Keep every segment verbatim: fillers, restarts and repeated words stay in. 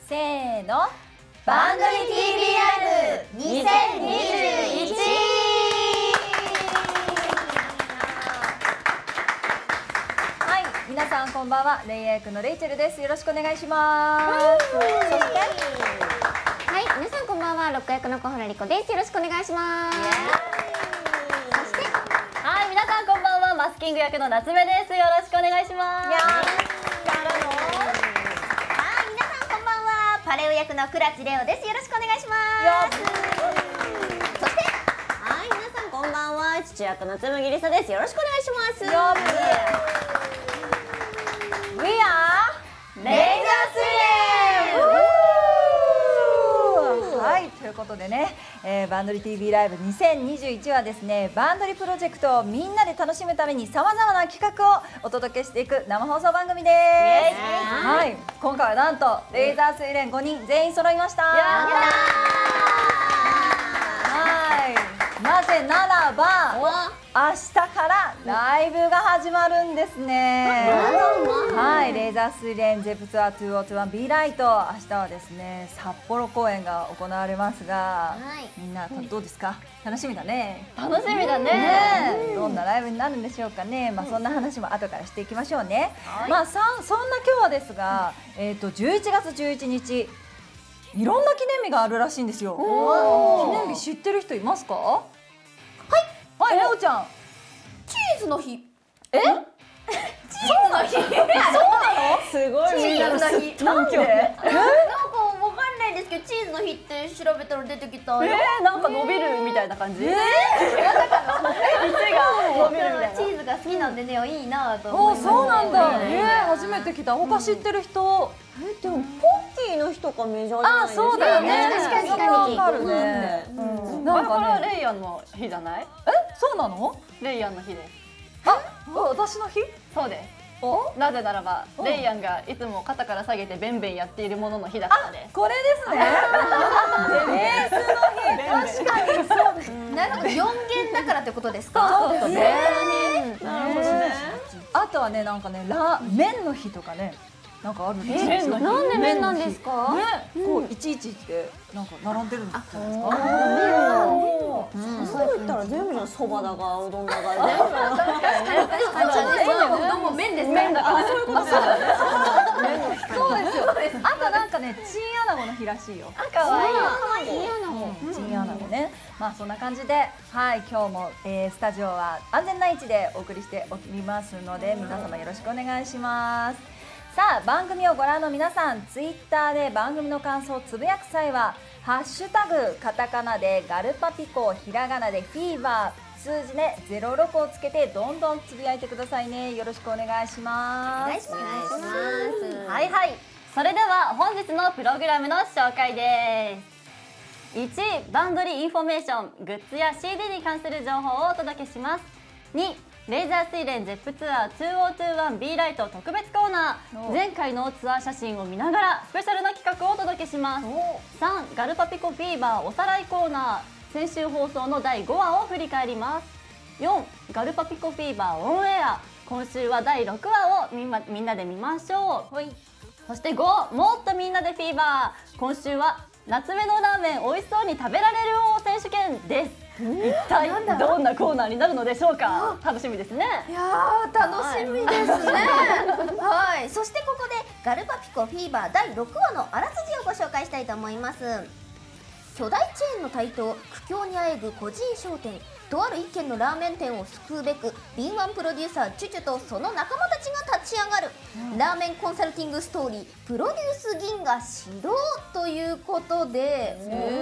せーの、バンドリ ティービー ライブにせんにじゅういち。はい、皆さんこんばんは。レイヤー役のレイチェルです。よろしくお願いします。そして、 はい、皆さんこんばんは。ロック役の小原莉子です。よろしくお願いします。 そして、はい、皆さんこんばんは。マスキング役の夏目です。よろしくお願いします。 パレオ役の倉地レオです。よろしくお願いします。そして、 はい、皆さんこんばんは。父役の紬りさです。よろしくお願いします。 よー We are レイザースイレン。はい、ということでね、えー、バンドリ ティービー ライブにせんにじゅういちはですね、バンドリプロジェクトをみんなで楽しむためにさまざまな企画をお届けしていく生放送番組です。はい、今回はなんとレイザースイレンごにん全員揃いました。やったー。はい、なぜならば明日からライブが始まるんですね。はい、レイザースイレンゼップツアーにせんにじゅういち ビーライト、明日はですね札幌公演が行われますが、みんなどうですか？楽しみだね。 楽しみだね。 ね、どんなライブになるんでしょうかね。まあそんな話も後からしていきましょうね。まあそそんな今日はですが、えっとじゅういちがつじゅういちにちいろんな記念日があるらしいんですよ。記念日知ってる人いますか？はい、レオちゃん。 チーズの日。 え？ チーズの日。そうなの？ すごい。 チーズの日。 なんで？ なんかわかんないですけど、チーズの日って調べたら出てきた。 えー、なんか伸びるみたいな感じ。えー、まさかの店が伸びるみたいな。 チーズが好きなんでね、いいなとおお、 思います。 そうなんだ。えー、初めて聞いた。他知ってる人？ え、でもポッキーの日とかメジャーじゃないですか。 あ、そうだよね。 確かに確わかに。 かるね。 なんかこれはレイヤンの日じゃない？ え、そうなの？ レイヤンの日です。 あ、私の日？ そうです。なぜならばレイヤンがいつも肩から下げてベンベンやっているものの日だからです。 これですね。ベースの日、確かにそうです。 なるほど、よんげんだからってことですか？ そうですね。なるほどね。あとはね、なんかね、ラ麺の日とかね、なんかあるんですよ。 麺の日。 なんで麺なんですか？ ね、こういちいちってなんか並んでるんじゃないですか。 そう言ったら全部のそばだがうどんだが全部。 そううどんも麺です。 麺だから。そういうことですよね。 そうですよ。あとなんかね、チンアナゴの日らしいよ。 あ、かわいい。 いいなの。 チンアナゴね。まあそんな感じで、はい、今日も、えー、スタジオは安全な位置でお送りしておりますので、皆様よろしくお願いします。さあ、番組をご覧の皆さん、ツイッターで番組の感想をつぶやく際はハッシュタグカタカナでガルパピコ、ひらがなでフィーバー、数字でゼロろくをつけてどんどんつぶやいてくださいね。よろしくお願いします。 お願いします。 はいはい。それでは本日のプログラムの紹介です。いちい、バンドリインフォメーション、グッズや シーディー に関する情報をお届けします。に、レイザースイレンゼップツアーにせんにじゅういち ビーライト特別コーナー、前回のツアー写真を見ながらスペシャルな企画をお届けします。さん、ガルパピコフィーバーおさらいコーナー、先週放送のだいごわを振り返ります。よん、ガルパピコフィーバーオンエア、今週はだいろくわをみんな、みんなで見ましょう。そしてご、もっとみんなでフィーバー、今週は夏目のラーメン美味しそうに食べられる王選手権です。一体どんなコーナーになるのでしょうか。楽しみですね。 いやー、楽しみですね。はい、そしてここでガルパピコフィーバーだいろくわのあらすじをご紹介したいと思います。巨大チェーンの台頭、苦境にあえぐ個人商店、とある一軒のラーメン店を救うべく敏腕プロデューサーチュチュとその仲間たちが立ち上がる、うん、ラーメンコンサルティングストーリープロデュース銀河始動ということで、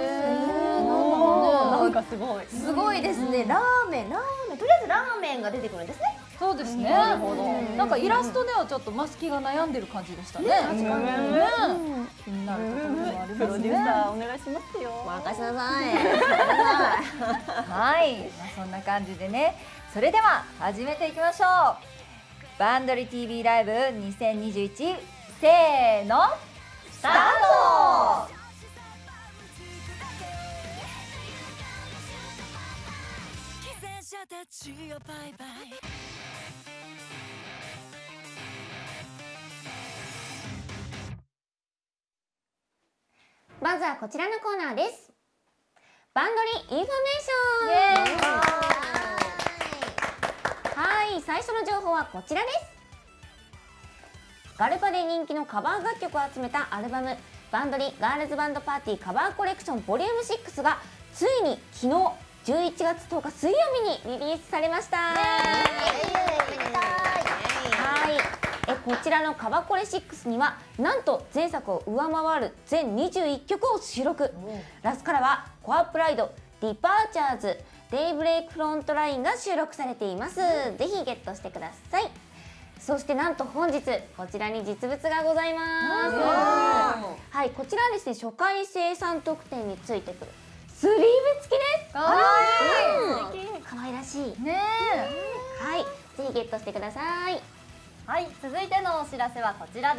なんかすごいすごいですね。ラーメンラーメンとりあえずラーメンが出てくるんですね。 そうですね。なるほど。なんかイラストではちょっとマスキが悩んでる感じでしたね。確かにね。気になるところもありますね。 プロデューサーお願いしますよ。 任せなさい。 はい、まあ、そんな感じでね。それでは始めていきましょう。バンドリ ティービー ライブにせんにじゅういち、せーの、スタート。たちよバイバイ。 まずはこちらのコーナーです。バンドリインフォメーション。はい、最初の情報はこちらです。ガルパで人気のカバー楽曲を集めたアルバムバンドリガールズバンドパーティーカバーコレクションボリュームシックスがついに昨日じゅういちがつとおか水曜日にリリースされました。はい、えこちらのカバコレろくにはなんと前作を上回る全にじゅういっきょくを収録。ラスからはコアプライド、ディパーチャーズ、デイブレイクフロントラインが収録されています。ぜひゲットしてください。そしてなんと本日こちらに実物がございます。はい、こちらはですね、初回生産特典についてくるスリーブ付きです。かわいい、かわいらしいね。はい、ぜひゲットしてください。 はい、続いてのお知らせはこちらです。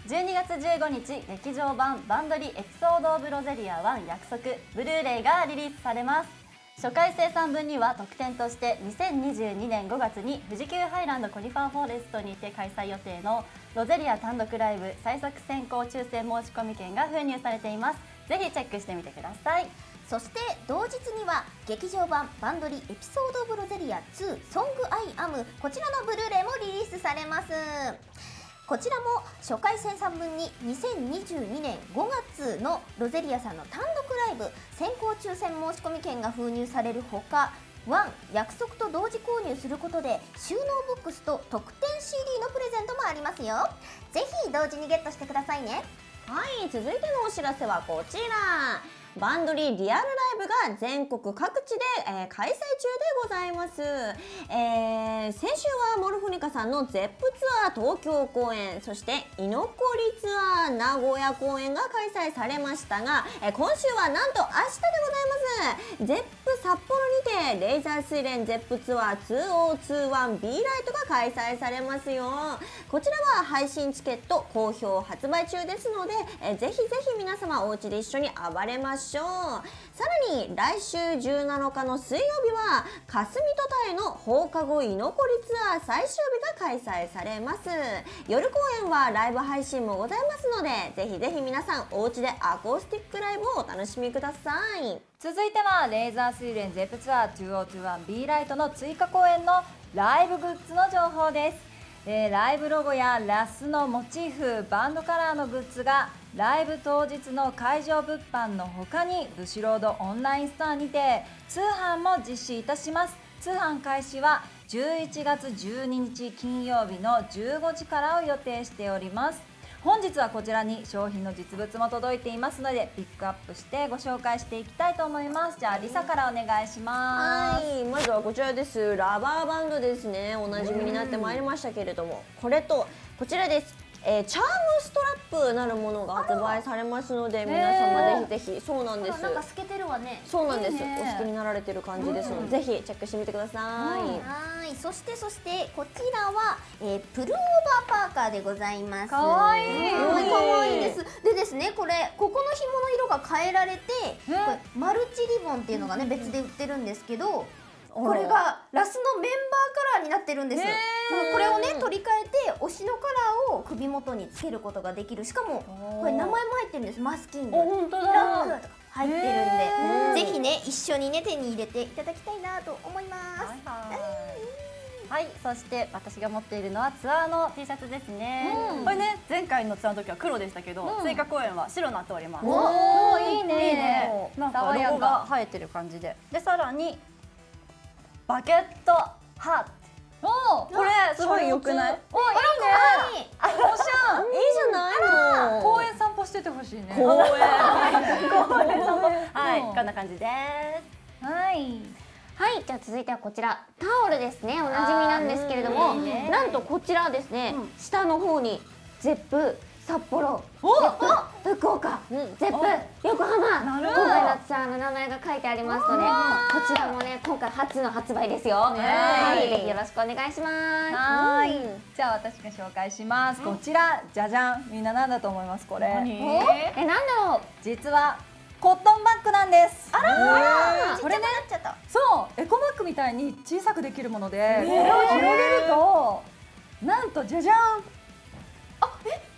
じゅうにがつじゅうごにち劇場版バンドリエピソードオブロゼリアワン約束ブルーレイがリリースされます。初回生産分には特典としてにせんにじゅうにねんごがつに富士急ハイランドコニファーフォレストにて開催予定のロゼリア単独ライブ最速先行抽選申し込み券が封入されています。ぜひチェックしてみてください。 そして同日には劇場版バンドリエピソードオブロゼリアツーソングアイアム、こちらのブルーレイもリリースされます。こちらも初回生産分ににせんにじゅうにねんごがつのロゼリアさんの単独ライブ先行抽選申し込み券が封入されるほか、ワン約束と同時購入することで収納ボックスと特典 シーディー のプレゼントもありますよ。ぜひ同時にゲットしてくださいね。 はい、続いてのお知らせはこちら。バンドリリアルライブが全国各地で、えー、開催中でございます。えー、先週はモルフォニカさんのゼップツアー東京公演、そして居残りツアー名古屋公演が開催されましたが、えー、今週はなんと明日でございます。ゼップ札幌にてレーザー睡蓮ゼップツアーにせんにじゅういち B ライトが開催されますよ。こちらは配信チケット好評発売中ですので、えー、ぜひぜひ皆様お家で一緒に暴れましょう。さらに来週じゅうなのかの水曜日は霞とたへの放課後居残りツアー最終日が開催されます。夜公演はライブ配信もございますので、ぜひぜひ皆さんお家でアコースティックライブをお楽しみください。 続いてはレーザー睡蓮ゼップツアーにせんにじゅういち B ライトの追加公演のライブグッズの情報です。えー、ライブロゴやラスのモチーフ、バンドカラーのグッズがライブ当日の会場物販の他にブシロードオンラインストアにて通販も実施いたします。通販開始はじゅういちがつじゅうににち金曜日のじゅうごじからを予定しております。本日はこちらに商品の実物も届いていますのでピックアップしてご紹介していきたいと思います。じゃあリサからお願いします。 はい、まずはこちらです。ラバーバンドですね。おなじみになってまいりましたけれども、これとこちらです。えー、チャームストラップなるものが発売されますので、皆様ぜひぜひ。そうなんです。 なんか透けてるわね。 そうなんです。 いいね、 お好きになられてる感じですので、ぜひチェックしてみてください。 はい、そしてそしてこちらは、えー、プルオーバーパーカーでございます。 かわいい。 かわいいです。でですね、これここの紐の色が変えられて、これマルチリボンっていうのがね別で売ってるんですけど、これがラスのメンバーカラーになってるんです。これをね取り替えて推しのカラーを首元につけることができる。しかもこれ名前も入ってるんです。マスキング、 本当だ、 ラックとか入ってるんで、ぜひね一緒にね手に入れていただきたいなと思います。 はいはいはい、そして私が持っているのはツアーの T シャツですね、うん、これね前回のツアーの時は黒でしたけど、うん、追加公演は白になっております。 おお、いいね、いいね、 なんかロゴが生えてる感じで、でさらにバケットハット、おこれすごい良くない？お、いいね。おしゃん、いいじゃないの。 公園散歩しててほしいね。 公園。 公園散歩。はい、こんな感じです。 はい。 はい、じゃあ続いてはこちらタオルですね。おなじみなんですけれども、なんとこちらですね、下の方にゼップ札幌、ゼップ福岡、ゼップ横浜、今回のツアーの名前が書いてありますので、こちらもね今回初の発売ですよ。はい、ぜひよろしくお願いします。 はい、じゃあ私が紹介します。こちらじゃじゃん、みんななんだと思いますこれ？ え、なんだろう。 実はコットンバッグなんです。 あら、これね、 そう、エコバッグみたいに小さくできるもので、これを広げるとなんとじゃじゃん、あ、え、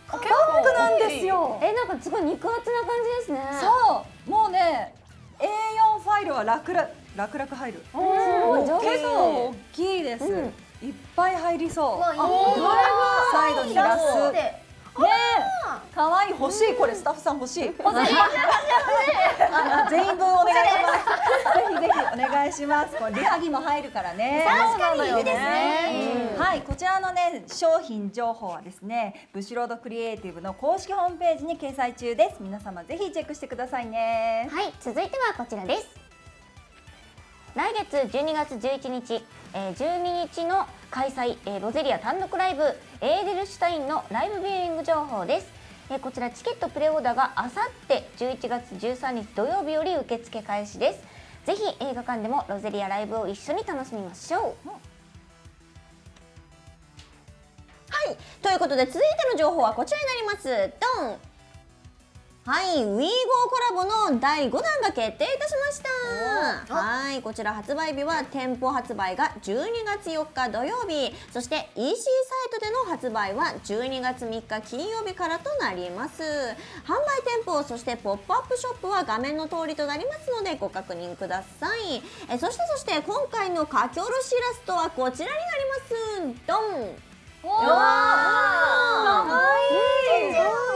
バッグなんですよ。 え、なんかすごい肉厚な感じですね。 そうもうね エーよん ファイルは楽々楽々入る。 すごい上手。 結構大きいです、 うん、 いっぱい入りそう。 わいいサイドにラスでねえ、可愛い欲しい、これスタッフさん欲しい。欲しい。あ、全員分お願いします。ぜひぜひお願いします。これリハギも入るからね。 確かにいいですね。 はい、こちらのね商品情報はですね、ブシロードクリエイティブの公式ホームページに掲載中です。皆様ぜひチェックしてくださいね。 はい、続いてはこちらです。来月じゅうにがつじゅういちにち、えー、じゅうににちの開催、えー、ロゼリア単独ライブエーデルシュタインのライブビューイング情報です。えー、こちらチケットプレオーダーがあさってじゅういちがつじゅうさんにち土曜日より受付開始です。ぜひ映画館でもロゼリアライブを一緒に楽しみましょう。 はい、ということで続いての情報はこちらになります。ドン。はい、ウィーゴーコラボのだいごだんが決定いたしました。はい、こちら発売日は店舗発売がじゅうにがつよっか土曜日、そして イーシー サイトでの発売はじゅうにがつみっか金曜日からとなります。販売店舗、そしてポップアップショップは画面の通りとなりますのでご確認ください。えそしてそして今回の書き下ろしイラストはこちらになります。ドン。 おー、かわいい。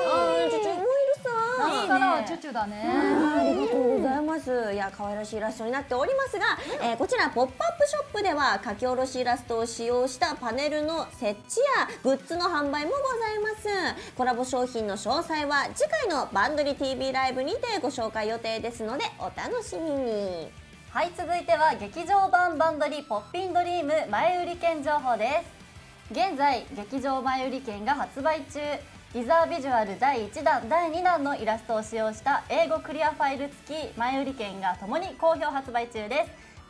夏からはチュチュだね。 ありがとうございます。いや、可愛らしいイラストになっておりますが、えー、こちらポップアップショップでは書き下ろしイラストを使用したパネルの設置やグッズの販売もございます。コラボ商品の詳細は次回のバンドリ ティービー ライブにてご紹介予定ですのでお楽しみに。 はい、続いては劇場版バンドリポッピンドリーム前売り券情報です。現在劇場前売り券が発売中。ギザービジュアルだいいちだんだいにだんのイラストを使用した英語クリアファイル付き前売り券がともに好評発売中です。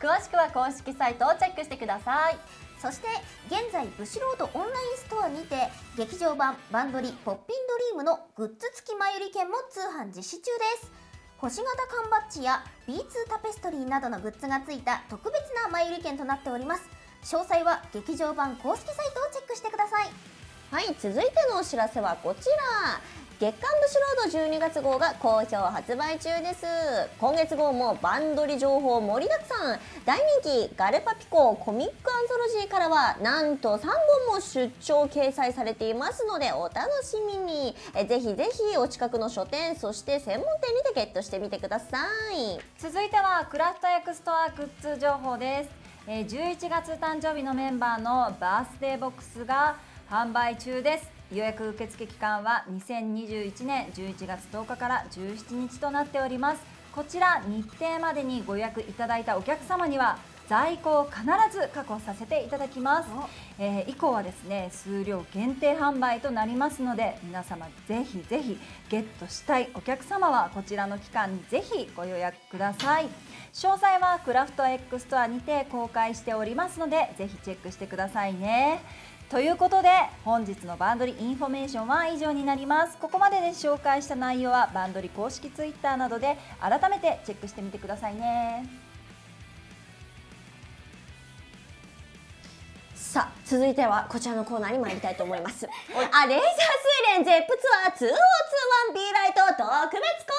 詳しくは公式サイトをチェックしてください。 そして現在ブシロードオンラインストアにて劇場版バンドリポッピンドリームのグッズ付き前売り券も通販実施中です。星型缶バッジや ビーツー タペストリーなどのグッズが付いた特別な前売り券となっております。詳細は劇場版公式サイトをチェックしてください。 はい、続いてのお知らせはこちら。月刊ブシロードじゅうにがつ号が好評発売中です。今月号もバンドリ情報盛りだくさん。大人気ガルパピココミックアンソロジーからはなんとさんぼんも出張掲載されていますのでお楽しみに。えぜひぜひお近くの書店、そして専門店にてゲットしてみてください。 続いてはクラフトエクストアグッズ情報です。えー、じゅういちがつ誕生日のメンバーのバースデーボックスが販売中です。予約受付期間はにせんにじゅういちねんじゅういちがつとおかからじゅうしちにちとなっております。こちら日程までにご予約いただいたお客様には在庫を必ず確保させていただきます。えー、以降はですね数量限定販売となりますので皆様ぜひぜひゲットしたいお客様はこちらの期間にぜひご予約ください。詳細はクラフトエックストアにて公開しておりますのでぜひチェックしてくださいね。ということで本日のバンドリインフォメーションは以上になります。ここまでで紹介した内容はバンドリ公式ツイッターなどで改めてチェックしてみてくださいね。 さあ、続いてはこちらのコーナーに参りたいと思います。あ、レーザー水蓮ゼップツアー ツーオーツーワンビー ライト特別コーナー。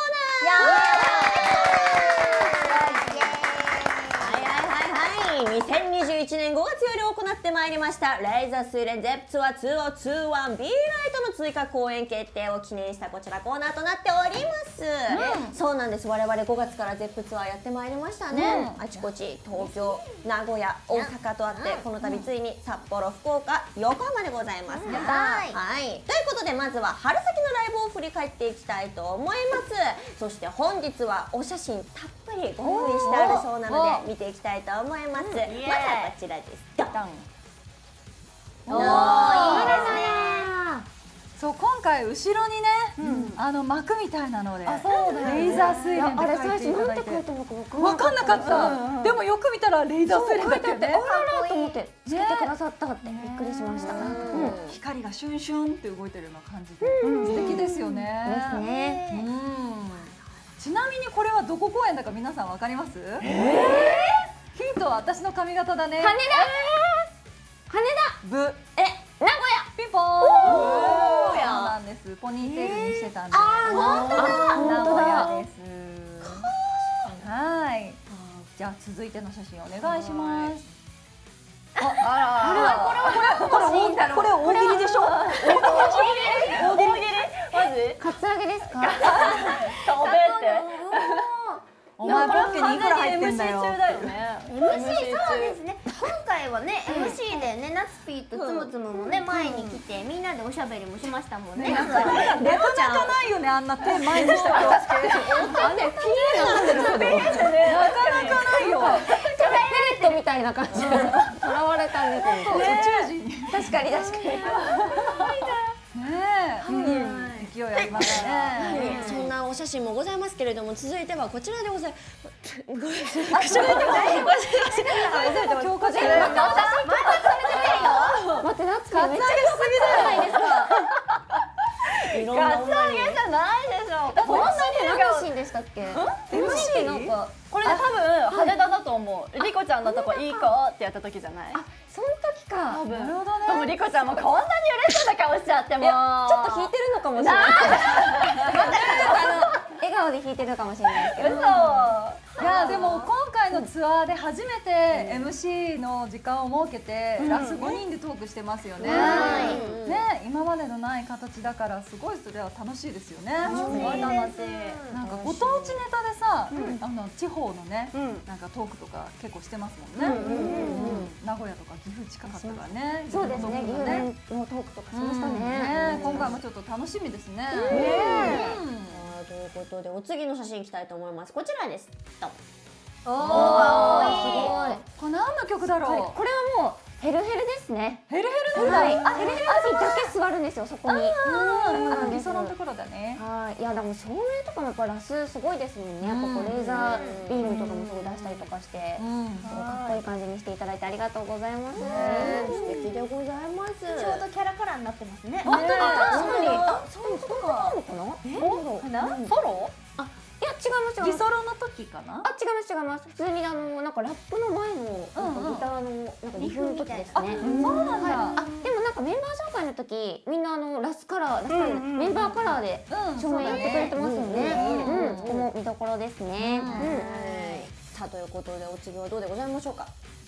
にせんにじゅういちねんごがつより行ってまいりましたレイザー水蓮ゼップツアー ツーオーツーワンビー ライトの追加公演決定を記念したこちらコーナーとなっております、うん、そうなんです。我々ごがつからゼップツアーやってまいりましたね、うん、あちこち東京、名古屋、大阪とあって、うん、この度ついに札幌、福岡、横浜でございます、うん、はい、はい、ということでまずは春先のライブを振り返っていきたいと思います。そして本日はお写真たっぷりご用意してあるそうなので見ていきたいと思います。まずはこちらです。ドン。 おー、いいですね。そう、今回後ろにね、あの幕みたいなのでレイザー水蓮って書いていただいて分かんなかった。でもよく見たらレイザー水蓮だったよね。 あららと思ってつけてくださったってびっくりしました。 光がシュンシュンって動いてるような感じで素敵ですよね。 ですね。 ちなみにこれはどこ公演だか皆さん分かります？ヒントは私の髪型だね。羽田。羽田。ブ。え、名古屋。ピンポーン。そうなんです。 いうポニーテールにしてたんで、 あー本当だ名古屋です。はい。じゃあ続いての写真お願いします。あ、あらあら、これはこれこれこれ大喜利でしょ。大喜利大喜利マジ？ カツアゲですか？ 食べて。 お前ポッケにいくら入ってんだよ。 エムシー 中だよね。 エムシー そうですね。今回はね エムシー でねナツピーとつむつむもね前に来てみんなでおしゃべりもしましたもんね。 なかなかないよね、あんな手前にした気をつけ。あれピーなんだけど。なかなかないよ。 ペレットみたいな感じで囚われた猫みたいな。 宇宙人。 確かに確かに。 ねえ。勢いありますね。 そんなお写真もございますけれども、続いてはこちらでございます。ごめんなさい。 強化じゃない。 待って、夏子めっちゃすぎだよ。 いろんなカツアゲじゃないでしょ。 こんなに何のシーンでしたっけ？ エムシー ってなんかこれね多分羽田だと思う。リコちゃんのとこいい子ってやった時じゃない？ その時か。 多分。 なるほどね。 でもリコちゃんもこんなに嬉しそうな顔しちゃっても。 ちょっと引いてるのかもしれない。笑顔で弾いてるかもしれないですけど。 嘘。 いやでも今回のツアーで初めて エムシー の時間を設けてラスごにんでトークしてますよね。ね、今までのない形だからすごいそれは楽しいですよね。 すごい楽しい。 なんかご当地ネタでさ、あの地方のね、なんかトークとか結構してますもんね。名古屋とか岐阜近かったからね。 そうですね。岐阜弁のトークとかしましたね。 今回もちょっと楽しみですね。 ということでお次の写真いきたいと思います。こちらです。どん。 おお、すごい。 これ何の曲だろう。 これはもうヘルヘルですね。 ヘルヘルはい。あ、ヘルヘルだけ座るんですよ、そこに。 あ、理想のところだね。 はい。いやでも照明とかもやっぱラスすごいですもんね。やっぱこうレーザービームとかもすごい出したりとかして、すごいかっこいい感じにしていただいてありがとうございます。 素敵でございます。 ちょうどキャラカラーになってますね。 本当だ。 確かに。 あ、そういうことか。 あるのかな？ え？ソロ？ いや違いますよ。 ギソロの時かな？ あ、違います違います。普通にあのなんかラップの前のなんかギターのなんかリフの時ですね。 そうなんだ。 あ、でもなんかメンバー紹介の時みんなあのラスカラー、ラスカラーメンバーカラーで照明やってくれてますよね。うん、そこも見どころですね。 さあということでお次はどうでございましょうか。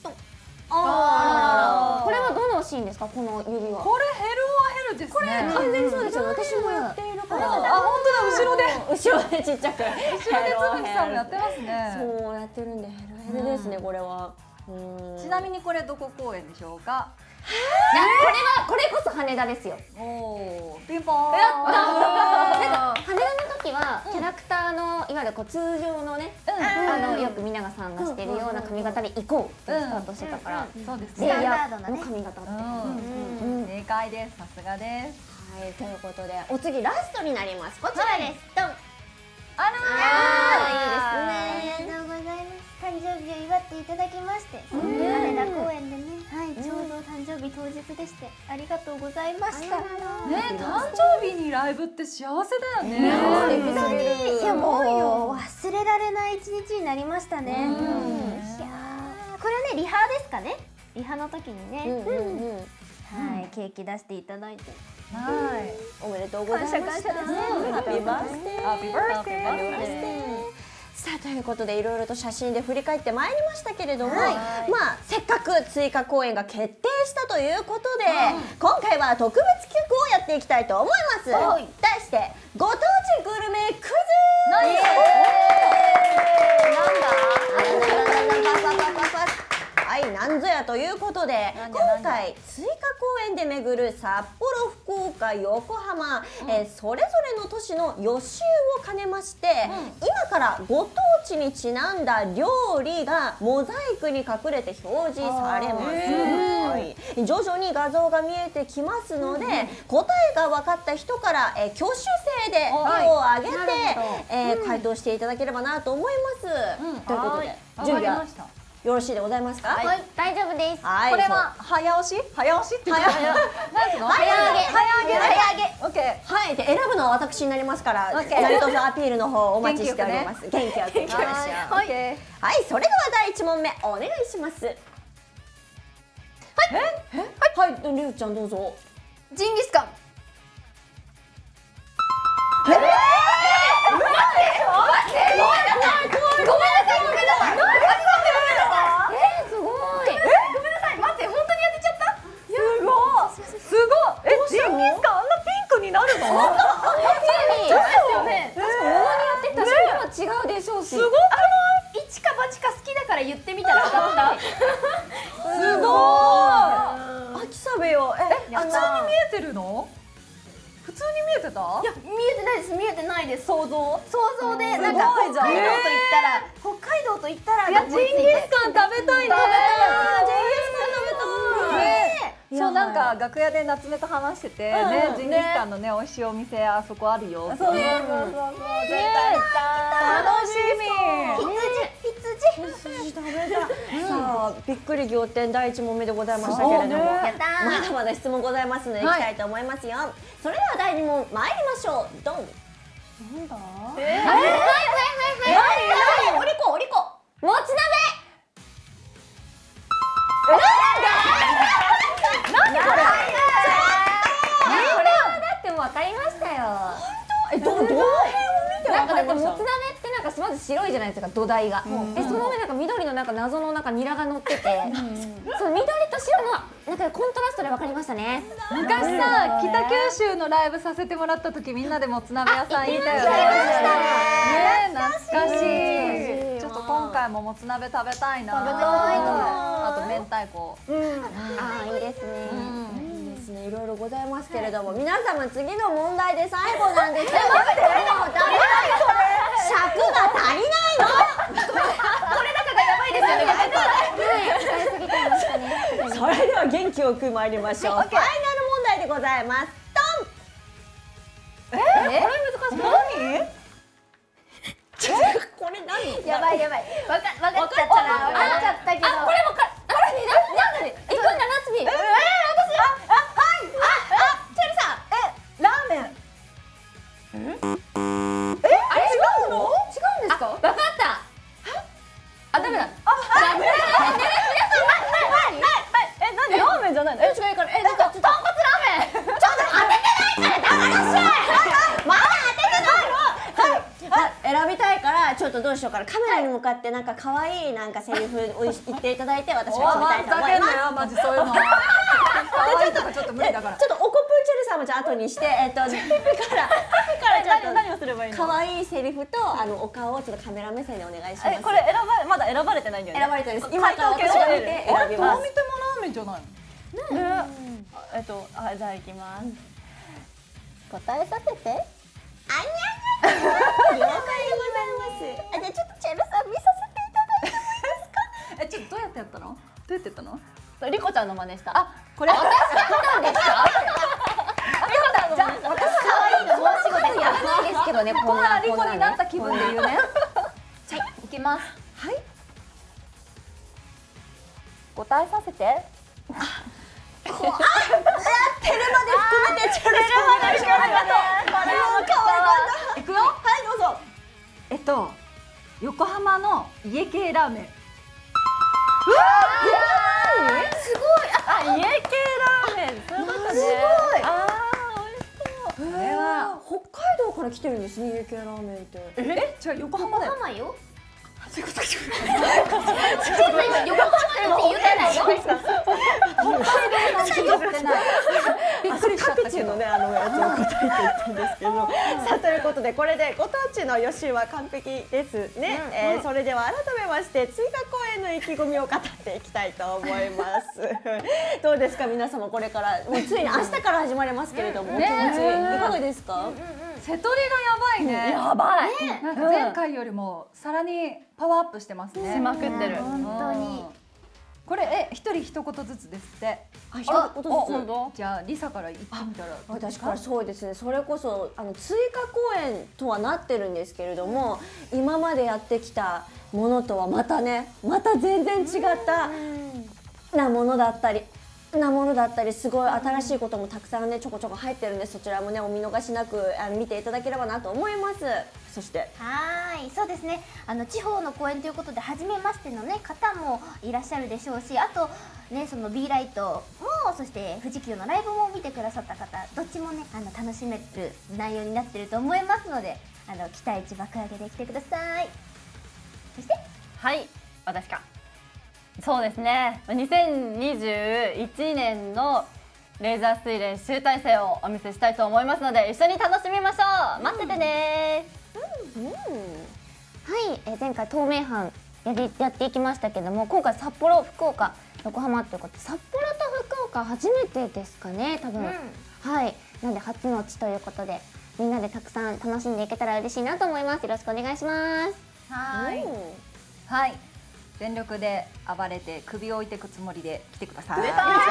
ああ、これはどのシーンですか？この指は。 これヘルはヘルですね。これ完全にそうですよ。私もやっているから。 あ、本当だ、後ろで。 後ろでちっちゃく。 後ろでつむきさんもやってますね。 そうやってるんでヘルヘルですね、これは。 ちなみにこれどこ公演でしょうか？ いや、これはこれこそ羽田ですよ。 おお、ピンポーン。 やったー。なんか羽田の時はキャラクターのいわゆるこう通常のね、あのよく皆さんがしてるような髪型で行こうってスタートしてたから、 そうですレイね。 ヤーの髪型って。 正解です。さすがです。 はい、ということでお次ラストになります。こちらです。ドン。 あらありがとうございます。誕生日を祝っていただきまして、羽田公園でね、はい、ちょうど誕生日当日でしてありがとうございました。 ね、誕生日にライブって幸せだよね。 本当に、いやもう忘れられない一日になりましたね。いやこれはねリハですかね。リハの時にね、はいケーキ出していただいて。 はい、 おめでとうございます。 感謝感謝です。 ハッピーバースデー。 ハッピーバースデー。さあということでいろいろと写真で振り返ってまいりましたけれども、まあせっかく追加公演が決定したということで、今回は特別企画をやっていきたいと思います。題してご当地グルメクイズ。はい、なんぞやということで今回追加公演で巡る札幌、福岡、横浜、うんえー、それぞれの都市の予習を兼ねまして、うん、今からご当地にちなんだ料理がモザイクに隠れて表示されます、はい、徐々に画像が見えてきますので、うん、答えが分かった人から、えー、挙手制で手を挙げて、えー、回答していただければなと思います、うん、ということで準備はよろしいでございますか？ はい、大丈夫です。 これは早押し？早押しって言って早上げ、 早上げ、早上げ。オッケー。 はい、で選ぶのは私になりますから、何卒アピールの方お待ちしております。元気よくいきましょう。はい、はい、それではだいいち問目お願いします。はい。え？はい、りゅうちゃんどうぞ。 ジンギスカン。 ごめんなさいごめんなさい。 えー、すごい。 ごめんなさい待って本当にやってちゃった。 すごい。え、ジンギスカンあんなピンクになるの？ 確かに。確かに物によって多少は違うでしょうし。 すごく一か八か好きだから言ってみたら当たった。 すごい。 秋サベよ。え、 普通に見えてるの？普通に見えてた？ いや見えてないです見えてないです。想像想像ですごいなんか北じゃん海道と言ったら北海道と言ったらいや、ジンギスカン食べたいね。そう、なんか楽屋で夏目と話しててね、ジンギスカンのね美味しいお店あそこあるよって。そうそうそうそう。楽しみ。 羊食べた。さあ、びっくり仰天第一問目でございましたけれども、 やったー。 まだまだ質問ございますので、いきたいと思いますよ。それではだいに問参りましょう。ドン。 なんだ？ ええ。はいはいはいはい。おりこおりこ。 もつ鍋。わかりましたよ。 え、ど、どの辺を見てなんかだってわかりました。 もつ鍋ってなんかまず白いじゃないですか、土台が。でその上なんか緑のなんか謎のなんかニラが乗ってて、その緑と白のなんかコントラストでわかりましたね。 昔さ、北九州のライブさせてもらった時みんなでもつ鍋屋さん行ったよね。ね、懐かしい。ちょっと今回ももつ鍋食べたいな。食べたいな。あと明太子。 ああ、いいですね。 いろいろございますけれども、皆様次の問題で最後なんですけど、もうダメだよ尺が足りないの。 これだからやばいですよね。 使いすぎてましたね。 それでは元気よく参りましょう。ファイナル問題でございます。ドン。 え、これ難しい。何？ これ何？ やばいやばい。わかわかっちゃったな。わかっちゃったけど。 あ、これもか。あ、なんで？行くんだ夏日。 ええ私ああはいああチェルさんえ、ラーメン。 あれ違うの？違うんですか？わかった。あ、ダメだ。あ、ダメだ。 え、何？ラーメンじゃないの？え、違うから。え、なんか豚骨ラーメン。 ちょっと当ててないから黙らしてまだ当ててないの。 あ、選びたいからちょっとどうしようかな。カメラに向かってなんか可愛いなんかセリフを言っていただいて私が決めたいと思います。 マジそういうの。可愛いとかちょっと無理だから。 ちょっとおこぷーチェルさんもじゃあ後にして、えっとピピからピからちょっと何をすればいいの？ 可愛いセリフとあのお顔をちょっとカメラ目線でお願いします。 え、これ選ばまだ選ばれてないんだよね。 選ばれてるんです。今から私が見て選びます。 どう見てもラーメンじゃないの？ ね、えっと、あ、じゃあ行きます。答えさせて。 あにゃにゃ。了解でございます。あ、じゃあちょっとチェルさん見させていただいてもいいですか？ え、ちょっとどうやってやったの？どうやってやったの？ リコちゃんの真似した。 あ、これ私だったんですか？ じゃあ、私可愛いの申し子です。 やばいですけどね、こんなリコになった気分で言うね。 はい、行きます。 はい。 答えさせて。 テルマで含めてチェルさんお願いします。ありがとう。これは可愛かった。いくよ。はいどうぞ。 えっと、横浜の家系ラーメン。 すごいああ、家系ラーメン。そういうことね。 すごいあー、美味しそう。 これは北海道から来てるんですね、家系ラーメンって。 え、違う、横浜だよ。 横浜よ。 そういうことか。 横浜って言ってないよ。 びっくりしちゃったけど各地のね、あのやつを答えていったんですけどさあということでこれでご当地の予習は完璧ですね、えーそれでは改めまして追加公演の意気込みを語っていきたいと思いますどうですか皆様、これからもうついに明日から始まりますけれども、お気持ちいかがですか？ 瀬戸りがやばいね。 やばい。 なんか前回よりもさらにパワーアップしてますね。 しまくってる。 本当に。 これえ一人一言ずつですって。 あ、一言ずつ。 本当？ じゃあリサから言ってみたら。 私からそうですね、それこそあの追加公演とはなってるんですけれども、今までやってきたものとはまたね、また全然違ったなものだったりなものだったりすごい新しいこともたくさんねちょこちょこ入ってるんで、そちらもねお見逃しなくあの見ていただければなと思います。そしてはーい、そうですね。あの地方の公演ということで初めましてのね方もいらっしゃるでしょうし、あとねその B ライトもそして富士急のライブも見てくださった方、どっちもねあの楽しめる内容になってると思いますので、あの期待値爆上げで来てください。 そしてはい私かそうですねにせんにじゅういちねんのレーザー水蓮集大成をお見せしたいと思いますので一緒に楽しみましょう。待っててねー。 うん、はい、えー前回透明版やりやっていきましたけども、今回札幌、福岡、横浜ということで札幌と福岡初めてですかね多分、 うんはい、なんで初の地ということでみんなでたくさん楽しんでいけたら嬉しいなと思います。よろしくお願いします。 はいうんはい全力で暴れて首を置いていくつもりで来てください。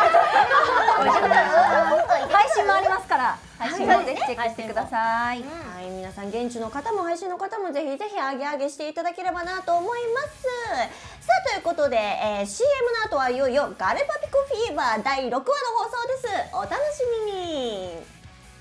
配信もありますから配信もぜひチェックしてください。 はい、皆さん現地の方も配信の方もぜひぜひ上げ上げしていただければなと思います。さあということで、えー、シーエム の後はいよいよガルパピコフィーバーだいろくわの放送です。お楽しみに。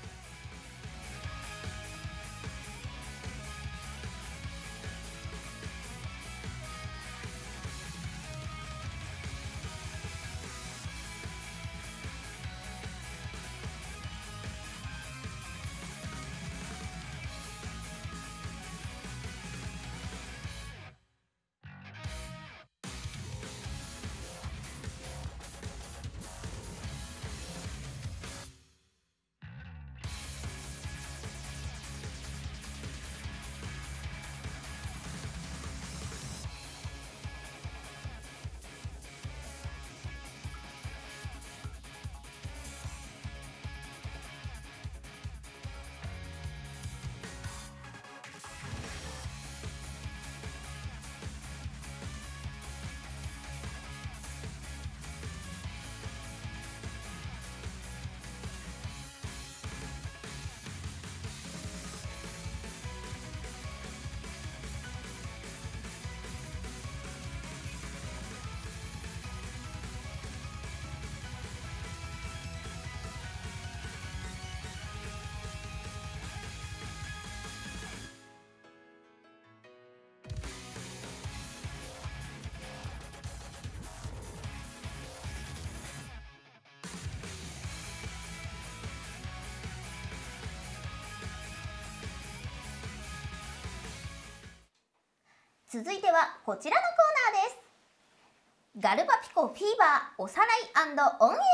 続いてはこちらのコーナーです。ガルパピコフィーバーおさらい&オンエアコーナ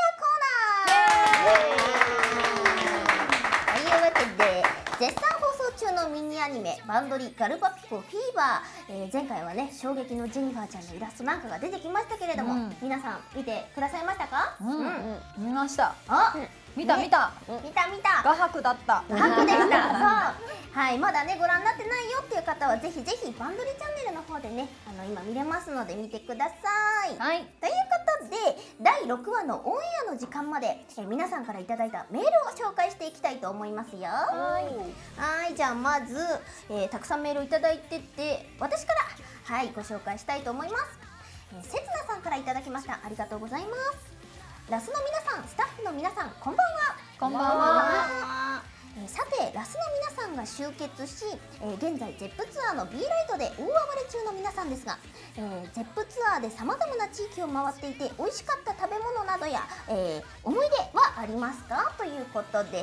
ー。というわけで絶賛放送中のミニアニメバンドリガルパピコフィーバー、えー、前回はね衝撃のジェニファーちゃんのイラストなんかが出てきましたけれども、うん、皆さん見てくださいましたか？ うん、うん、見ました。 あ、 見た、ね、見た見た見た画伯だった画伯でしたそうはい、まだねご覧になってないよっていう方はぜひぜひバンドリチャンネルの方でねあの今見れますので見てください。はい、ということでだいろくわのオンエアの時間まで、えー、皆さんからいただいたメールを紹介していきたいと思いますよ。はいはい、じゃあまず、えー、たくさんメールをいただいてて私からはいご紹介したいと思います。えー、せつなさんからいただきました。ありがとうございます。ラスの皆さん、スタッフの皆さん、こんばんは。 こんばんは。 えー、さて、ラスの皆さんが集結し、えー、現在ゼップツアーの B ライトで大暴れ中の皆さんですが、えー、ゼップツアーでさまざまな地域を回っていて美味しかった食べ物などや、えー、思い出はありますかということです。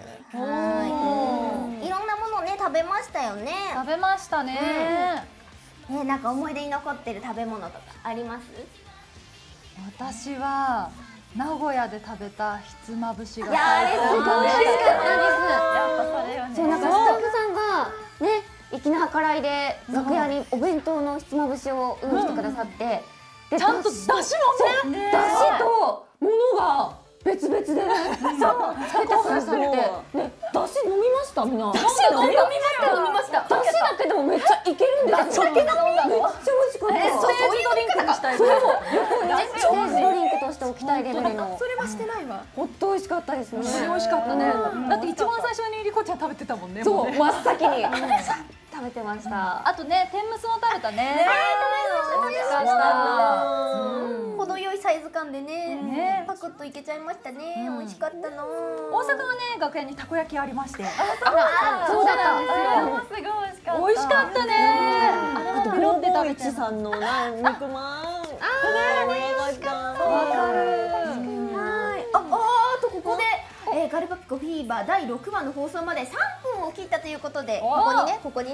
はい。いろんなものね食べましたよね。 食べましたね。 うん、えー、なんか思い出に残ってる食べ物とかあります？ 私は名古屋で食べたひつまぶしが最高でした。美味しかったです。 やっぱそれよね。 そう、なんかスタッフさんがね、粋な計らいで楽屋にお弁当のひつまぶしを用意してくださって、 でちゃんと出汁もね、 出汁とものが別々でね、そう付け足されて、ね、出汁飲みましたみんな。 出汁飲みました飲みました。 出汁だけでもめっちゃいけるんですよ。めっちゃ美味しかった。 え、そういうドリンクにしたい。 そう、ステージドリンクとして置きたいレベルの。 それはしてないわ。 ほっと美味しかったですね。 美味しかったね。だって一番最初にリコちゃん食べてたもんね。 そう、真っ先に食べてました。 あとね、天むすも食べたね。美味しかった。 程よいサイズ感でね、パクッといけちゃいましたね。美味しかったな。 大阪はね、楽屋にたこ焼きありまして。 あ、そうだったんですよ。すごい美味しかった。 美味しかったね。 あと黒ポイチさんのな肉まん。ああ、美味しかった。 わかる。はい。あ、あとここで。えー、ガルパピコフィーバーだいろくわの放送までさんぷんを切ったということで、ここにね、ここにね、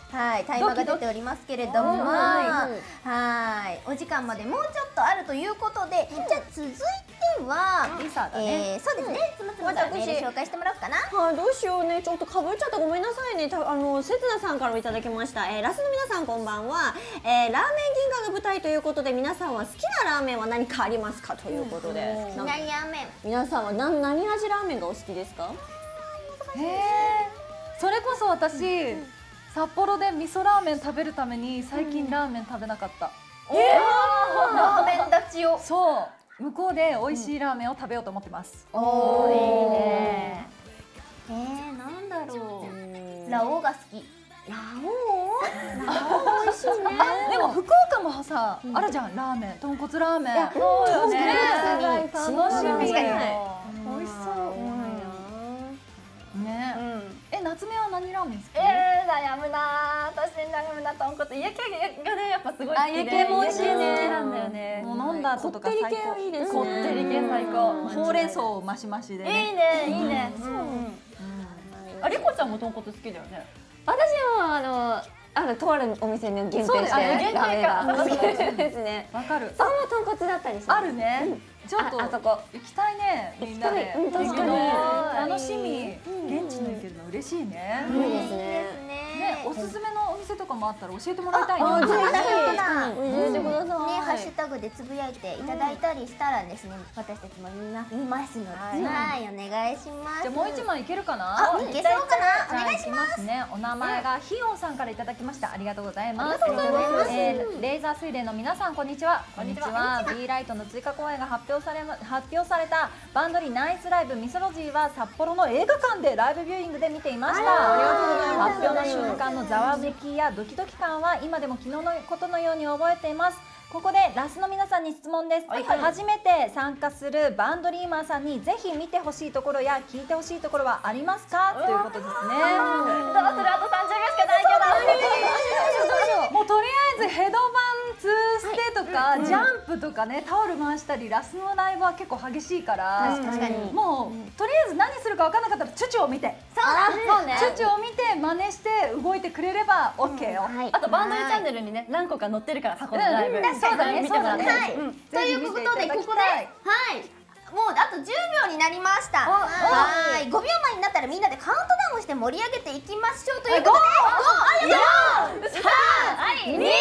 はい、タイマーが出ておりますけれども、はいお時間までもうちょっとあるということで、じゃあ続いてはリサだね。 えーそうですね、つむつむからメール紹介してもらおうかな。 はい、どうしようね、ちょっとかぶっちゃったごめんなさいね。たあのせつなさんからもいただきました。えー、ラスの皆さんこんばんは。えー、ラーメン銀河が舞台ということで、皆さんは好きなラーメンは何かありますかということで、 好きなラーメン。 皆さんは何何味ラーメンがお好きですか？ へえ。それこそ私札幌で味噌ラーメン食べるために最近ラーメン食べなかった。 ラーメン立ちを。 そう向こうで美味しいラーメンを食べようと思ってます。 おー、いいね。えー、なんだろう。ラオウが好き。 ラオウ？ラオウ美味しいね。 でも福岡もさあるじゃん、ラーメン、豚骨ラーメン。 そうよね。 楽しみ。美味しそう。ね。え、夏目は何ラーメン好き？ えー、悩むなー。私悩むな、豚骨家系がねやっぱすごい好きで。 家系も美味しいね。 好きなんだよね。 もう飲んだ後とか最高。 こってり系いいですね。 こってり系最高。 ほうれん草マシマシで。 いいね、いいね。あ、リコちゃんも豚骨好きだよね。 私もあのあのとあるお店に限定してそうですねラーメンが好き限定かですね。 わかる。 それも豚骨だったりします。 あるね。ちょっとああそこ行きたいね、みんなで。 行きたいうん確かに楽しみ。現地に行けるの嬉しいね。 いいですね。 ね、おすすめのお店とかもあったら教えてもらいたいあ、 ね。 ぜひなるほどな。 教えてください。 ね、ハッシュタグでつぶやいていただいたりしたらですね、私たちもみんな見ますので、はい、お願いします。 じゃあもう一枚いけるかな。 あ、いけそうかな。おじゃあ願いします。 いきますね。お名前がひよんさんからいただきました。ありがとうございます。 ありがとうございますえーレーザー水霊の皆さんこんにちは。こんにちは。ビーライトの追加公演が発表されま発表されたバンドリナイスライブミソロジーは札幌の映画館でライブビューイングで見ていました。発表の瞬間のざわめきやドキドキ感は今でも昨日のことのように覚えています。ここでラスの皆さんに質問です。初めて参加するバンドリーマーさんにぜひ見てほしいところや聞いてほしいところはありますかということですね。 どうする？あとさんじゅうびょうしかないけど。 もうとりあえずヘドバンツーステとかジャンプとかね、タオル回したりラスのライブは結構激しいから確かに。 もうとりあえず何するか分からなかったらチュチュを見てそうだ、そうね。 チュチュを見て真似して動いてくれれば オーケー よ。 あとバンドリーチャンネルにね何個か載ってるから過去のライブ。 そうだね、 見てもらって。 はい。ということでここで、はい。もうあとじゅうびょうになりました。はい。ごびょうまえになったらみんなでカウントダウンして盛り上げていきましょうということで、ご、よん、さん、に、いち、フィー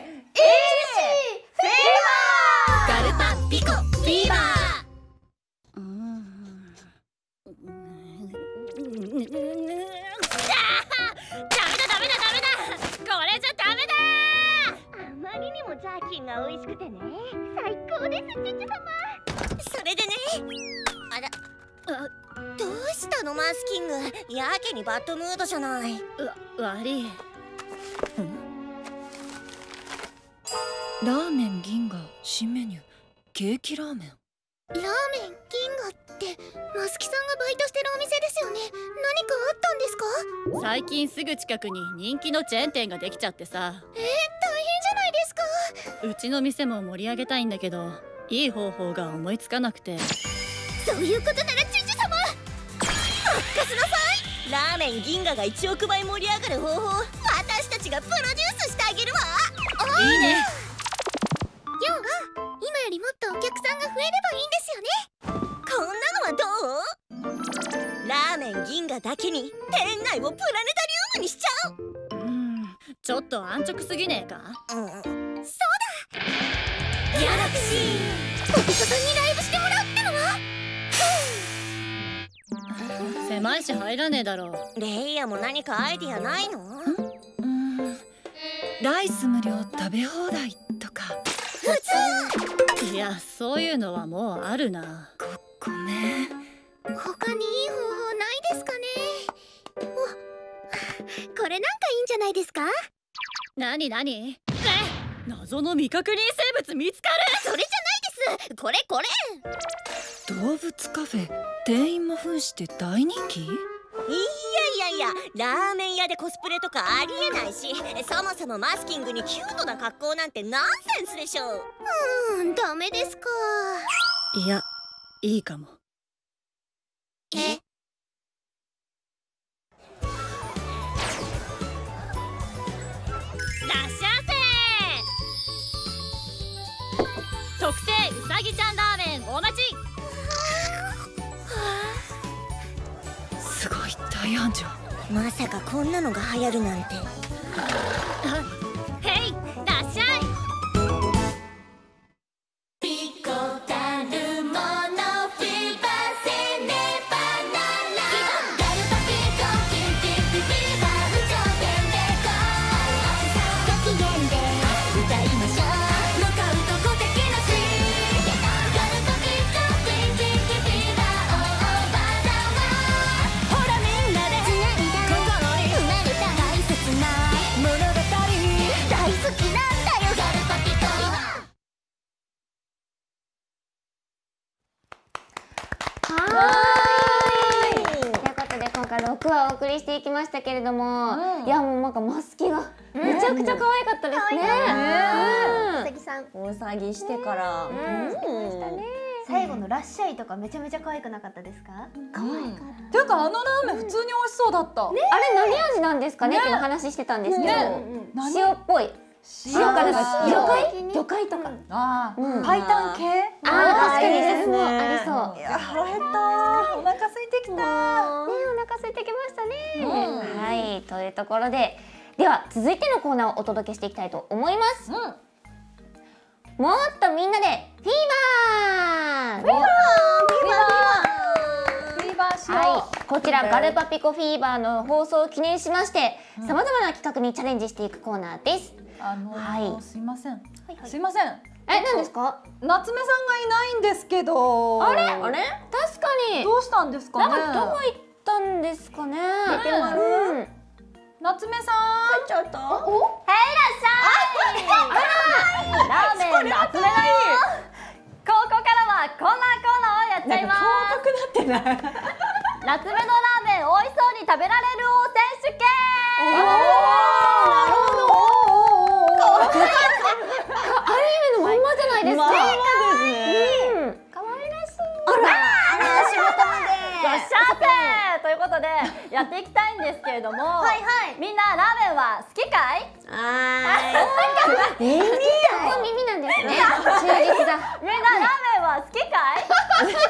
バー。ガルパピコフィーバー。 あまりにもジャーキーが美味しくてね、最高ですチュチュ様。それでね、あら、あ、どうしたのマスキング、やけにバッドムードじゃない。 うわ、悪い。ラーメン銀河新メニューケーキラーメン。 ラーメン銀河ってマスキさんがバイトしてるお店ですよね。何かあったんですか？ 最近すぐ近くに人気のチェーン店ができちゃってさ。 えー、大変じゃないですか。 うちの店も盛り上げたいんだけど、いい方法が思いつかなくて。 そういうことならチュチュ様、任せなさい。ラーメン銀河がいちおくばい盛り上がる方法、私たちがプロデュースしてあげるわ。 いいね。 要は今よりもっとお客さんが増えればいいんですよね。こんなのはどう？ラーメン銀河だけに店内をプラネタリウムにしちゃう。 うん、ちょっと安直すぎねえか？ うん、そうだ。ギャラクシー、ポピコさんにライブしてもらうってのは？ 狭いし入らねえだろう。 レイヤも何かアイディアないの？ うん、ライス無料食べ放題とか。 普通。 いや、そういうのはもうあるな。ご、ごめん。 他にいい方法ないですかね。お、これなんかいいんじゃないですか？ なになに？え、謎の未確認生物見つかる。 それじゃないです。これこれ。 動物カフェ店員も扮して大人気？ いやいやいや、ラーメン屋でコスプレとかありえないし、そもそもマスキングにキュートな格好なんてナンセンスでしょ。うーん、ダメですか。 いや、いいかも。 え？ ぎちゃんラーメンお待ち。すごい大繁盛。 まさかこんなのが流行るなんて。 へいらっしゃい。 ピコタルモノフィーバーせねばなら。ガルパピコキンキンピフィーバー無条件でゴー。ご機嫌で歌いましょう。ノカウト小敵なし。ガルパピコキンキンピフィーバーオーバーだわ。ほらみんなでつないだ心に生まれた大切な物語。大好きなんだよガルパピコ。 はいということで今回ろくわお送りしていきましたけれども、 うんいやもうなんかマスキがめちゃくちゃ可愛かったですね。 うさぎさん大騒ぎしてから。うん。 最後のラッシャイとかめちゃめちゃ可愛くなかったですか？ っていうかあのラーメン普通に美味しそうだった。 あれ何味なんですかねっていう話してたんですけど、 ね塩っぽい。塩かなんか塩魚介魚介とか。 ああ、 うん白湯系？ ああ確かにいいですねそれもありそう。 いや腹減った。お腹空いてきた。 ね、お腹空いてきましたね。 うんはい、というところで、では続いてのコーナーをお届けしていきたいと思います。 うん。 もっとみんなでフィーバー。 フィーバーしよう。 はい、こちらガルパピコフィーバーの放送を記念しまして、さまざまな企画にチャレンジしていくコーナーです。 あのーはいすいません。すいません。 え、何ですか？ 夏目さんがいないんですけど。 あれ？ あれ？ 確かに。 どうしたんですかね。 なんかどこ行ったんですかね。 出てますうん夏目さん。 ちょっと。 ラーメン夏目だよ。ここからはこんなコーナーをやっちゃいます。 顔赤くなってない。 夏目のラーメン美味しそうに食べられる王選手権。 アニメのまんまじゃないですか。 まんまですね。 うん。 よっしゃーせーということでやっていきたいんですけれども、 はいはいみんなラーメンは好きかい？ は耳だ。耳なんですね。忠実だ。 みんなラーメンは好きかい？好きです。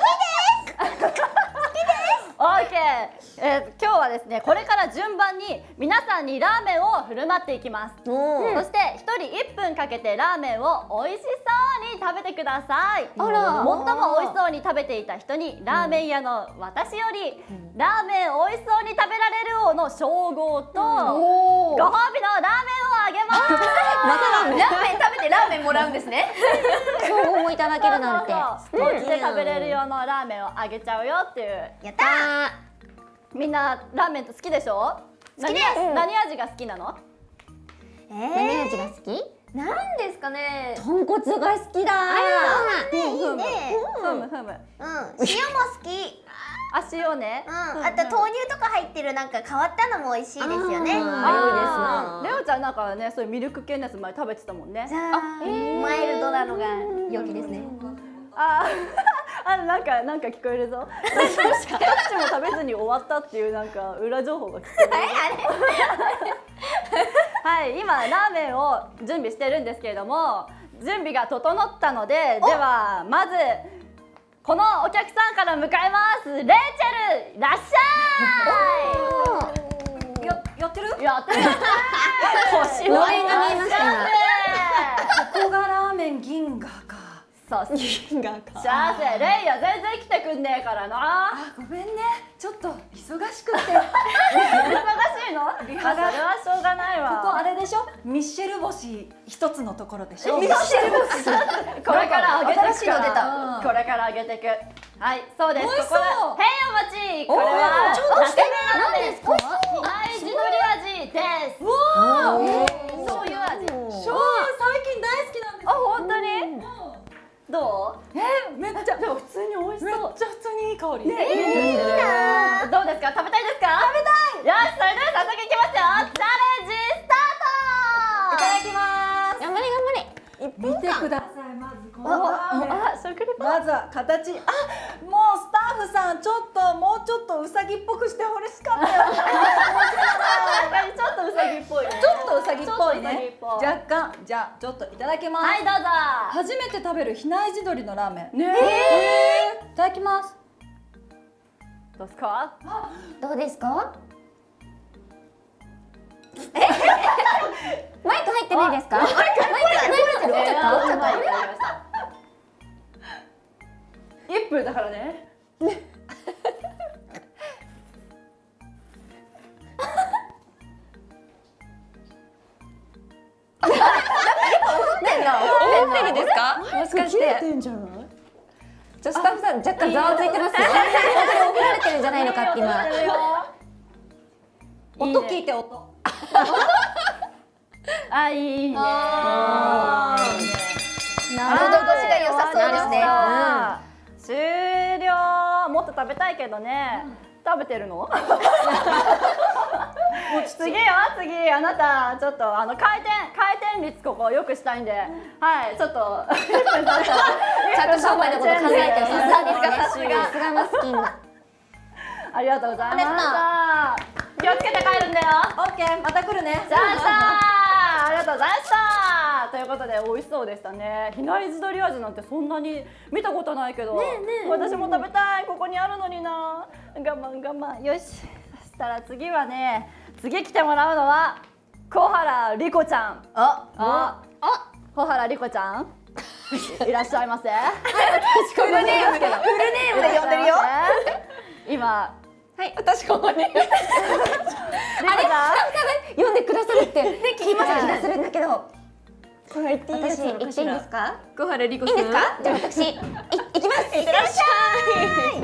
オーケー、えー、今日はですねこれから順番に皆さんにラーメンを振る舞っていきます。 い。おそしてひとりいっぷんかけてラーメンを美味しそうに食べてください。 あら最も美味しそうに食べていた人にラーメン屋の私より、ラーメン美味しそうに食べられる王の称号と、 おご褒美のラーメンをあげます。 ラーメン食べてラーメンもらうんですね。 称号もいただけるなんて。 そうそうそうお家で食べれる用のラーメンをあげちゃうよっていう。 やったー。 あみんなラーメン好きでしょ？好きです。何味が好きなの？ えー、何味が好き？ なんですかね。 豚骨が好きだ。 ねいいね。 ふむふむ。 うん。塩も好き。 あ、塩ね。 うん。あと豆乳とか入ってるなんか変わったのも美味しいですよね。 あーレオちゃんなんかねそういうミルク系のやつ前食べてたもんね。 じゃあマイルドなのが良きですね。 あーあなんかなんか聞こえるぞ。どっちも食べずに終わったっていうなんか裏情報が聞こえる。はい今ラーメンを準備してるんですけれども準備が整ったのでではまずこのお客さんから迎えますレイチェルいらっしゃい。 ややってる？ やってる。星のれんが見えました今。 ここがラーメン銀河か。 そう。 銀河か。 シャーセレイヤ全然来てくんねえからな。 あごめんね。ちょっと忙しくて。 忙しいの？ リハがそれはしょうがないわ。 ここあれでしょ？ミッシェル星一つのところでしょ？ ミッシェル星。これから上げてくから。 新しいの出たこれから上げてく。はいそうです。 美味しそうここでへいお待ち。これはちょっとして何ですか？大地のり味です。 わあ。 醤油味。 醤油最近大好きなんです。 あ本当に？どう？ えめっちゃでも普通に美味しめっそう。 ちゃ普通にいい香り。 ねいいな。どうですか？食べたいですか？食べたい。よしそれでは早速いきますよ。チャレンジスタート。 いただきます。 頑張れ頑張れ。 見てくださいまずこのああ食レポ。 まずは形、あ、もうスタッフさんちょっともうちょっとうさぎっぽくしてほしかったよ。 ちょっとうさぎっぽいね。 ちょっとうさぎっぽいね。 ちょっとうさぎっぽい若干、じゃあちょっといただきます。 はい、どうぞ。 初めて食べる比内地鶏のラーメン。 ねえーいただきます。 どうですか？ どうですか？マイク入ってないですか？マイクマイク入ってる。ちょっとちょっと。 一分だからね。 思ってるんですか？もしかしててんじゃない？ ちょスタッフさん若干ざわついてますよ。本当に怒られてるんじゃないのかって今。 音聞いて音。 あ、いいね。 あ喉越しが良さそうですね。 終了。もっと食べたいけどね。食べてるの？次は次、あなたちょっとあの回転回転率ここ良くしたいんで、はい、ちょっとちゃんと商売のこと考えてる。さすがですね。 さすがさすがマスキンが。 ありがとうございました。気をつけて帰るんだよ。 オッケー、また来るね。 じゃあさあ、ありがとうございました。ということで美味しそうでしたね。比内地鶏味なんてそんなに見たことないけど、私も食べたい。ここにあるのにな。我慢我慢。よし。そしたら次はね、次来てもらうのは小原莉子ちゃん。 あ、 あ、あ、小原莉子ちゃん。いらっしゃいませ。 フルネームでフルネームで呼んでるよ。 今。 はい、私ここに。あれ、読んでくださるって聞いた気がするんだけど。 これ言っていいです私言っていいんですか？ 小原莉子いいですか？じゃあ私い行きます。いってらっしゃい。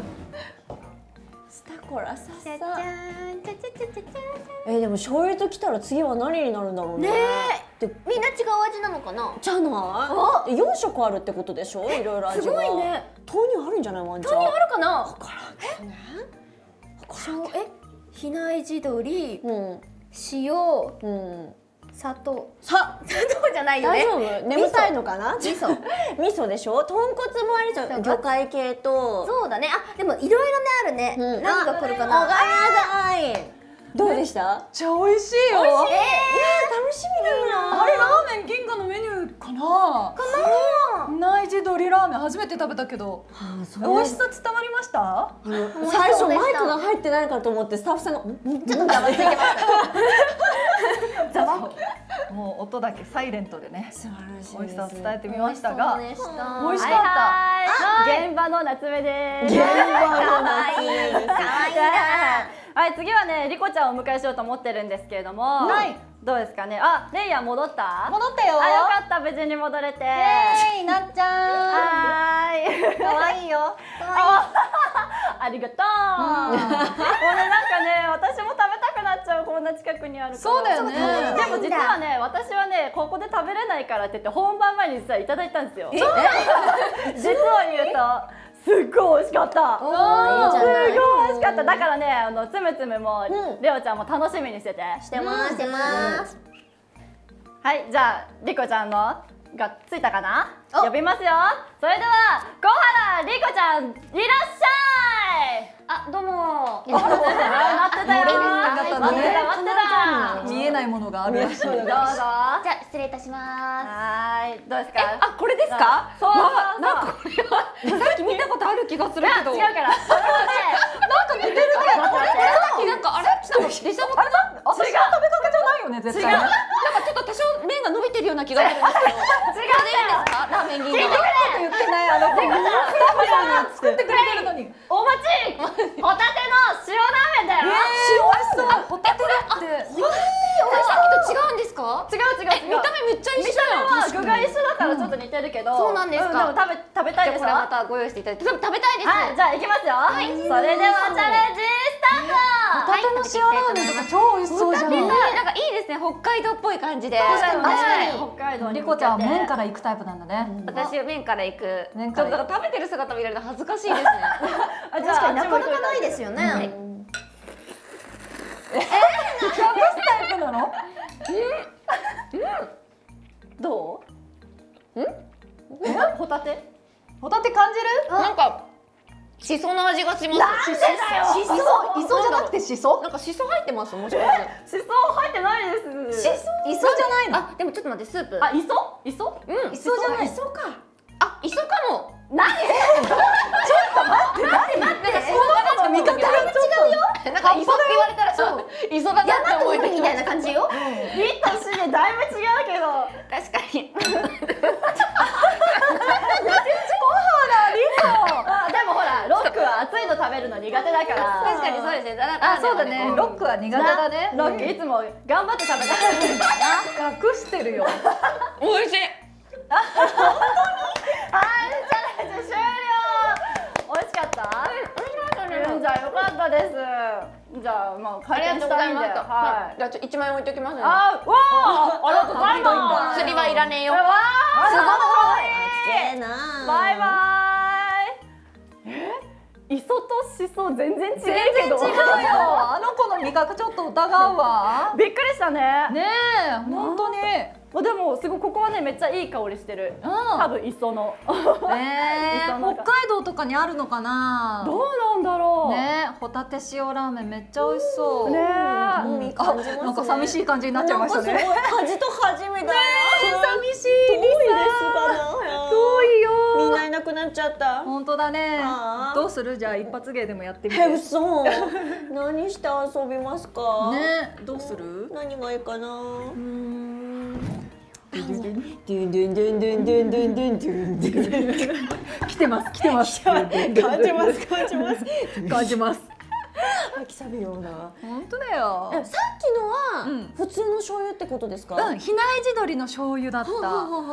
スタコラさじゃじゃさ。 ーん、じゃじゃじゃじゃじゃえー、でも醤油ときたら次は何になるんだろうね。 ねでーみんな違う味なのかな。 じゃない？四色あるってことでしょ？いろいろ味が。 すごいね。 豆乳あるんじゃないワンちゃん？ 豆乳あるかな。 わからんけどね。 しょうえ、比内地鶏、 うん塩、 うん。 砂糖。 さ、 砂糖じゃないよね。 大丈夫？眠たいのかな？ 味噌。 味噌でしょ？豚骨もあるじゃん。魚介系と。 そうだね。あ、でもいろいろねあるね。 うん何が来るかおな。 がやだい。どうでした？ めっちゃ美味しいよ。 楽しみだな。 あれラーメン銀河のメニューかな。かな。比内地鶏ラーメン初めて食べたけど、 あ、そ美味しさ伝わりました？ 最初マイクが入ってないかと思ってスタッフさんがちょっとざわついてました。 もう音だけサイレントでね、 素晴らしいです。 美味しさを伝えてみましたが、 そうでした。 美味しかった。 はい、現場の夏目です。 現場の夏可愛いな。 はい、次はね、リコちゃんをお迎えしようと思ってるんですけれども、 はいどうですかね。あ、レイヤ戻った？ 戻ったよ。 あ、よかった、無事に戻れて。 えい、なっちゃはーい。 ん。可愛いよ。 あ、ありがとう。もうね、なんかね、私も食べたくなっちゃう、こんな近くにあるから。 そうだよね。 でも実はね、私はね、ここで食べれないからって言って本番前に実はいただいたんですよ。実を言うと。すっごい美味しかった。すごい美味しかった。だからね、あのつむつむも、レオちゃんも楽しみにしてて。 してます。してます。 はい、じゃあリコちゃんのがついたかな？呼びますよ。それでは小原リコちゃんいらっしゃい。 あ、どうも。 あ、待ってたよ。待ってた。 待ってた待ってた。 見えないものがあるらしい。 どうぞ。 じゃあ失礼いたします。 はーい、どうですか？ あ、これですか？ そうそうそう。 なんかこれはさっき見たことある気がするけど。 違うから。それはね、なんか似てるね。 さっきなんかあれなんかデシャボあれな、私の食べかけじゃないよね、絶対ね。 なんかちょっと多少麺が伸びてるような気がするんですけど。違う。いいですか？ラーメン銀河。 言ってない、あの、スタッフさんが作ってくれてるのに。 お待ち。ホタテの塩ラーメンだよ。 塩味噌。 ホタテだ。あ、さっきと違うんですか？ 違う違う違う。 見た目めっちゃ一緒見たやん。 目は具が一緒だからちょっと似てるけど。 そうなんですか。 でも食べ食べたいでしょ。 これまたご用意していただいて。食べたいです。 はい、じゃあ行きますよ。それではチャレンジスタート。 ホタテの塩ラーメンとか超美味しそうじゃん。 なんかいいですね。北海道っぽい感じで。 そうだよね。 はい北海道にリコちゃんは麺から行くタイプなんだね。 私麺から行く。 麺ちょっからとだから食べてる姿見られると恥ずかしいですね。 あ、じ確かゃあになかなかないですよね。 隠すタイプなの？ どう？ん？ホタテ？ ホタテ感じる？ なんかしその味がします。 しそ、しそ、磯じゃなくてしそ？ なんかしそ入ってます。もしかして。 しそ入ってないです。 し磯じゃないの？ あ、でもちょっと待ってスープ。 あ、磯？磯？ うん。 磯じゃない。 磯か。あ、磯かも。 何？ ちょっと待って、待って待って。この子の見方が違うよ。 なんか磯って言われたらそう。磯だなって思えてきみたいな感じよ。 リとシでだいぶ違うけど。 確かに。 あ、でもほら、ロックは熱いの食べるの苦手だから。 確かにそうですね。 あ、そうだね。ロックは苦手だね。 ロックいつも頑張って食べたくるんだよな。 隠してるよ。 美味しい。 はい、チャレンジ終了。美味しかった？うん、じゃあよかったです。じゃあまあ回転したいんで。はい。 じゃあちょっと一枚置いときますね。 あ、わあ、ありがとうございます。 釣りはいらねえよ。 わあ、すごい。 ええな。 バイバイ。え？磯としそ全然違うけど。 全然違うよ。あの子の味覚ちょっと疑うわ。 びっくりしたね。 ねえ、本当に。 あ、でもすごいここはねめっちゃいい香りしてる。多分磯の。 ええ、北海道とかにあるのかな。 どうなんだろう。 ね、ホタテ塩ラーメンめっちゃ美味しそう。 ねえ。 あ、なんか寂しい感じになっちゃいましたね。 恥と恥みたいな。 寂しい。 遠いですかな。 遠いよ。 みんないなくなっちゃった。 本当だね。どうする？じゃあ一発芸でもやってみて。 え、嘘。何して遊びますか。 ね、どうする？ 何がいいかな。うん。ドゥンドゥンドゥンドゥンドゥンドゥンドゥンドゥンドゥンドゥン。 来てます来てます。 感じます感じます感じます。 秋さびような。 本当だよ。 さっきのは普通の醤油ってことですか？ うん、比内地鶏の醤油だった。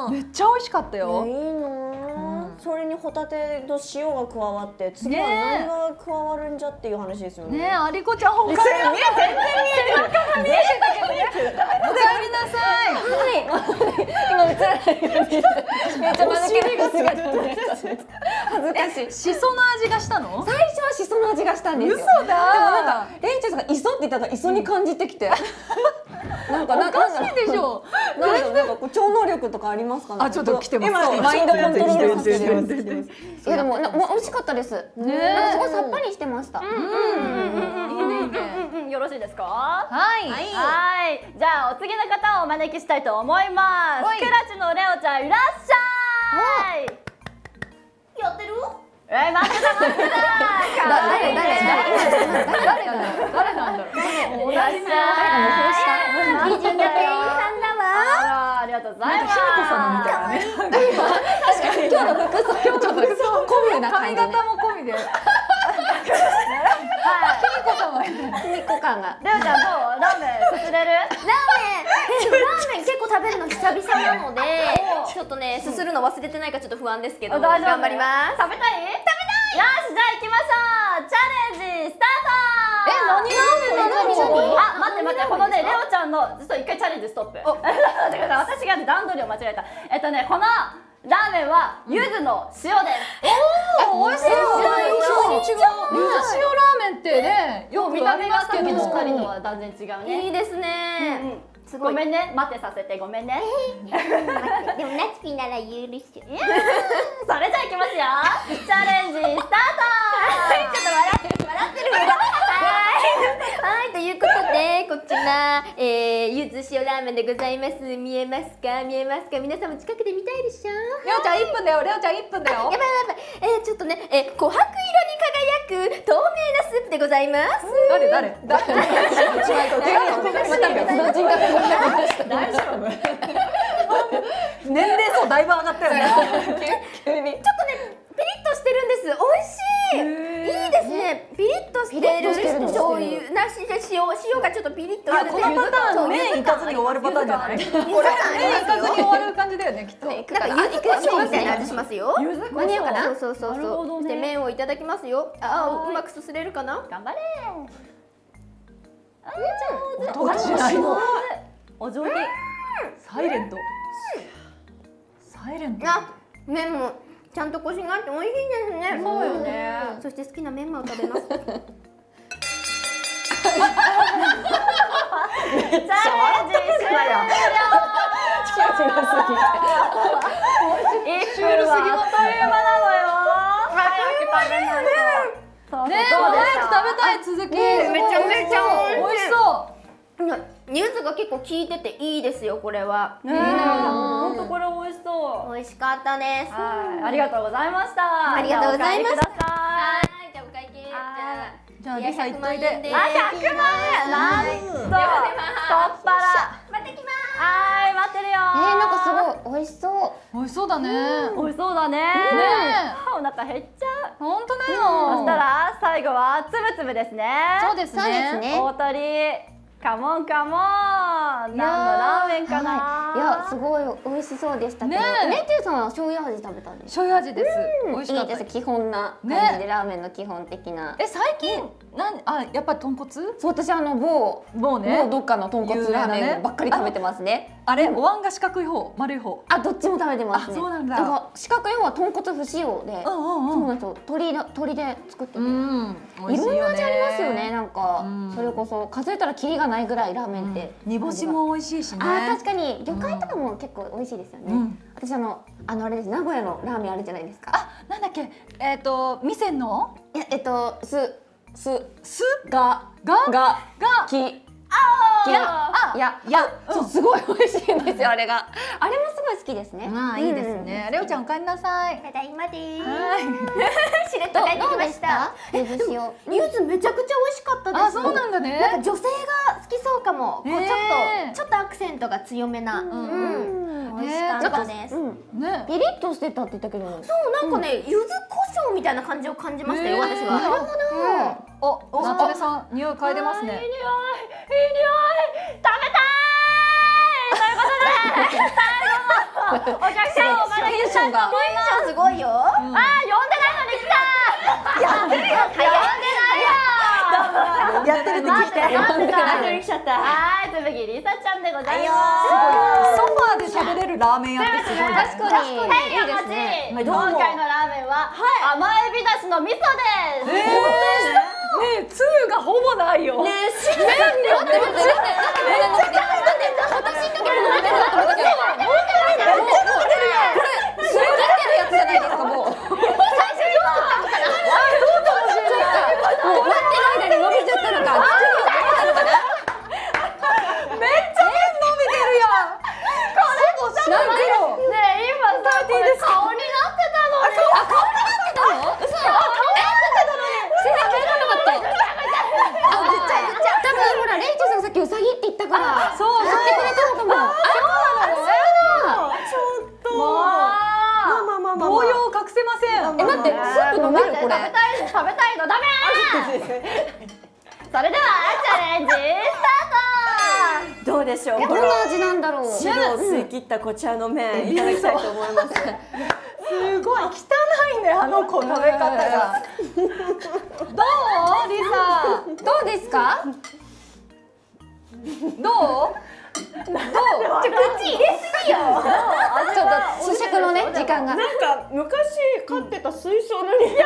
めっちゃ美味しかったよ。 いいの。それにホタテと塩が加わって次は何が加わるんじゃっていう話ですよね。 ねえ、ありこちゃん本から全然見えてる。おかえりなさい。 今映らない。めっちゃ間抜けな姿で恥ずかしい。 しその味がしたの？ 最初はしその味がしたんですよ。 嘘だ。 でもなんかレンチャーさんが磯って言ったから磯に感じてきて。なんかおかしいでしょ。 なんかこう超能力とかありますかね。 あ、ちょっと来てます。 マインドコントロールさせてる。 いやでも美味しかったです。ね、すごいさっぱりしてました。 うんうんうんうん。よろしいですか？ はい。 はい。じゃあお次の方をお招きしたいと思います。クラチのレオちゃんいらっしゃい。 やってる？ え、待ってた待ってた。 誰誰誰誰なんだろう。 いらっしゃい。 美人な店員さんだわ。 ありがとうございます。 ひなこさんみたいなね。 確かに今日の服装、今日ちょっと込みな感じ。 髪型も込みで。はい。ひなこさんは。 ひみこ感が。 レオちゃんどう？ラーメンすすれる？ ラーメン、え、ラーメン結構食べるの久々なので、ちょっとね、すするの忘れてないかちょっと不安ですけど、頑張ります。 食べたい？食べたい。よし、じゃあ行きましょう。チャレンジスタート。 え、何何何何？ あ、待って待って、このねレオちゃんのちょっと一回チャレンジストップ。私がね段取りを間違えた。えっとねこのラーメンは柚子の塩です。 おお、美味しそう。柚子塩ラーメンってね、よくありますけど、 見た目がさっきの二人とは断然違うね。 いいですね。 すごい。ごめんね、待ってさせてごめんね。 でもナツピなら許して。 それじゃあいきますよ。チャレンジスタート。ちょっと笑ってる笑ってる。 はい、ということでこちら、えー、柚子塩ラーメンでございます。見えますか見えますか。皆さんも近くで見たいでしょ。 レオちゃんいっぷんだよ。レオちゃんいっぷんだよ。 やばいやばい。えー、ちょっとね、えー、琥珀色に輝く透明なスープでございます。 誰誰誰？ 大丈夫？ 年齢層だいぶ上がったよね。 急に。ちょっとね、ピリッとしてるんです。美味しい。いいですね。ピリッとしてる醤油なしで塩塩がちょっとピリッと。 このパターン麺いかずに終わるパターンじゃない？麺いかずに終わる感じだよねきっと。 なんか柚子胡椒みたいな味しますよ。 柚子胡間に合うかな？ 椒。 そうそうそうそう。そして麺をいただきますよ。ああ、うまくすすれるかな？ 頑張れ。 音がしない。 お上手。 サイレント。サイレント。 あ、麺もちゃんとコシがあって美味しいですね。 そうよね。 そして好きなメンマを食べます。 チャレンジ終了。 いっぷんはあっという間なのよ。早く食べないと。 ね、早く食べたい続き。 めちゃめちゃ美味しそう。 柚子が結構効いてていいですよこれは。 ねえ、本当これ美味しそう。 美味しかったです。 はい、ありがとうございました。 ありがとうございました。 ははい、じゃあお会計。 じゃあリサ行っといて。 あ、ひゃくまんえん。なんと。太っ腹。 また来まはい、待ってるよ。 えー、なんかすごい美味しそう。 美味しそうだね。 美味しそうだね。 ねお腹減っちゃう。 本当だそよ。 したら最後はつぶつぶですね。 そうですね。 そうですね。 大鳥。カモンカモン。何のラーメンかな。 はい、いやすごい美味しそうでしたけど、 ねえねっちゅうさんは醤油味食べたんですか？ 醤油味です。美味しかったいいです。基本なね感じで、ラーメンの基本的な。 え、最近なんあやっぱり豚骨？ そう、私あの某もうね。 某どっかの豚骨ラーメンばっかり食べてますね。 あれお椀が四角い方、丸い方。 あ、どっちも食べてますね。 あ、そうなんだ。 だから四角い方は豚骨不使用で、 うんうんうん。 そうなんですよ。鶏の鶏で作ってて。 うん。 いろんな味ありますよね。なんか、 うんそれこそ数えたらキリがないぐらいラーメンって、 煮干しも美味しいしね。 あー、確かに魚介とかも結構美味しいですよね。 うん私あのあのあれです、名古屋のラーメンあるじゃないですか。 あ、なんだっけ、えっと店のいや、えっとすすすががががきいやあいやいや、そうすごい美味しいんですよあれが。あれもすごい好きですね。 まあいいですね。レオちゃんお帰りなさい。 ただいまでーす。 はい。 しれっと帰ってきました。 柚子塩。 柚子めちゃくちゃ美味しかったです。 あ、そうなんだね。 なんか女性が好きそうかも。こうちょっねえとちょっとアクセントが強めな。 んうん美味しかったです。 うん。 ね。 ピリッとしてたって言ったけど。 そうなんかね柚子胡椒みたいな感じを感じましたよ私は。 なるほど。お、夏目さん匂い嗅いでますね。 いい匂い、いい匂い。食べたい。ということで、最後のお客さんをお招きしたいと思います。 すごいよ。 あー、呼んでないのに来た。やってるよ。呼んでないよ。 やってるって聞いて。 呼んでないのに来ちゃった。 はい、つぶぎりさちゃんでございすます。 ごい。ソファーで喋れるラーメン屋ってすごい。 確かに。 はい、 いいですね。 今回のラーメンは甘エビだしの味噌です。 ねえ、つゆがほぼないよ。ねえ、しめんよ。 待って待って待って待って私の時も待って待って待って待ってすごいってるやつじゃないですかもう。最初に作ったのかな。もう待ってる間に伸びちゃったのか。 めっちゃ麺伸びてるやん。これもさ、何キロ？ ねえ、今さ、これ顔になってたのに。 あ、顔になってたの？嘘。顔になってたのに。背中がなかった。あ、ぐちゃぐちゃ。多分ほらレイチェさんさっきウサギって言ったから。 そうそう。 やってくれたのかも。あ、 ちょっともうまあまあまあまあ動揺を隠せません。 え、待って、スープ飲めるこれ。 食べたいの食べたいのダメそれではチャレンジスタート。 どうでしょう。 どんな味なんだろう。 汁を吸い切ったこちらの麺いただきたいと思います。 すごい汚いね、あの子食べ方が。どう？リサ。 どうですか？ どう？どう？ 口入れすぎよ。 ちょっと咀嚼のね時間が。 なんか昔飼ってた水槽の匂い。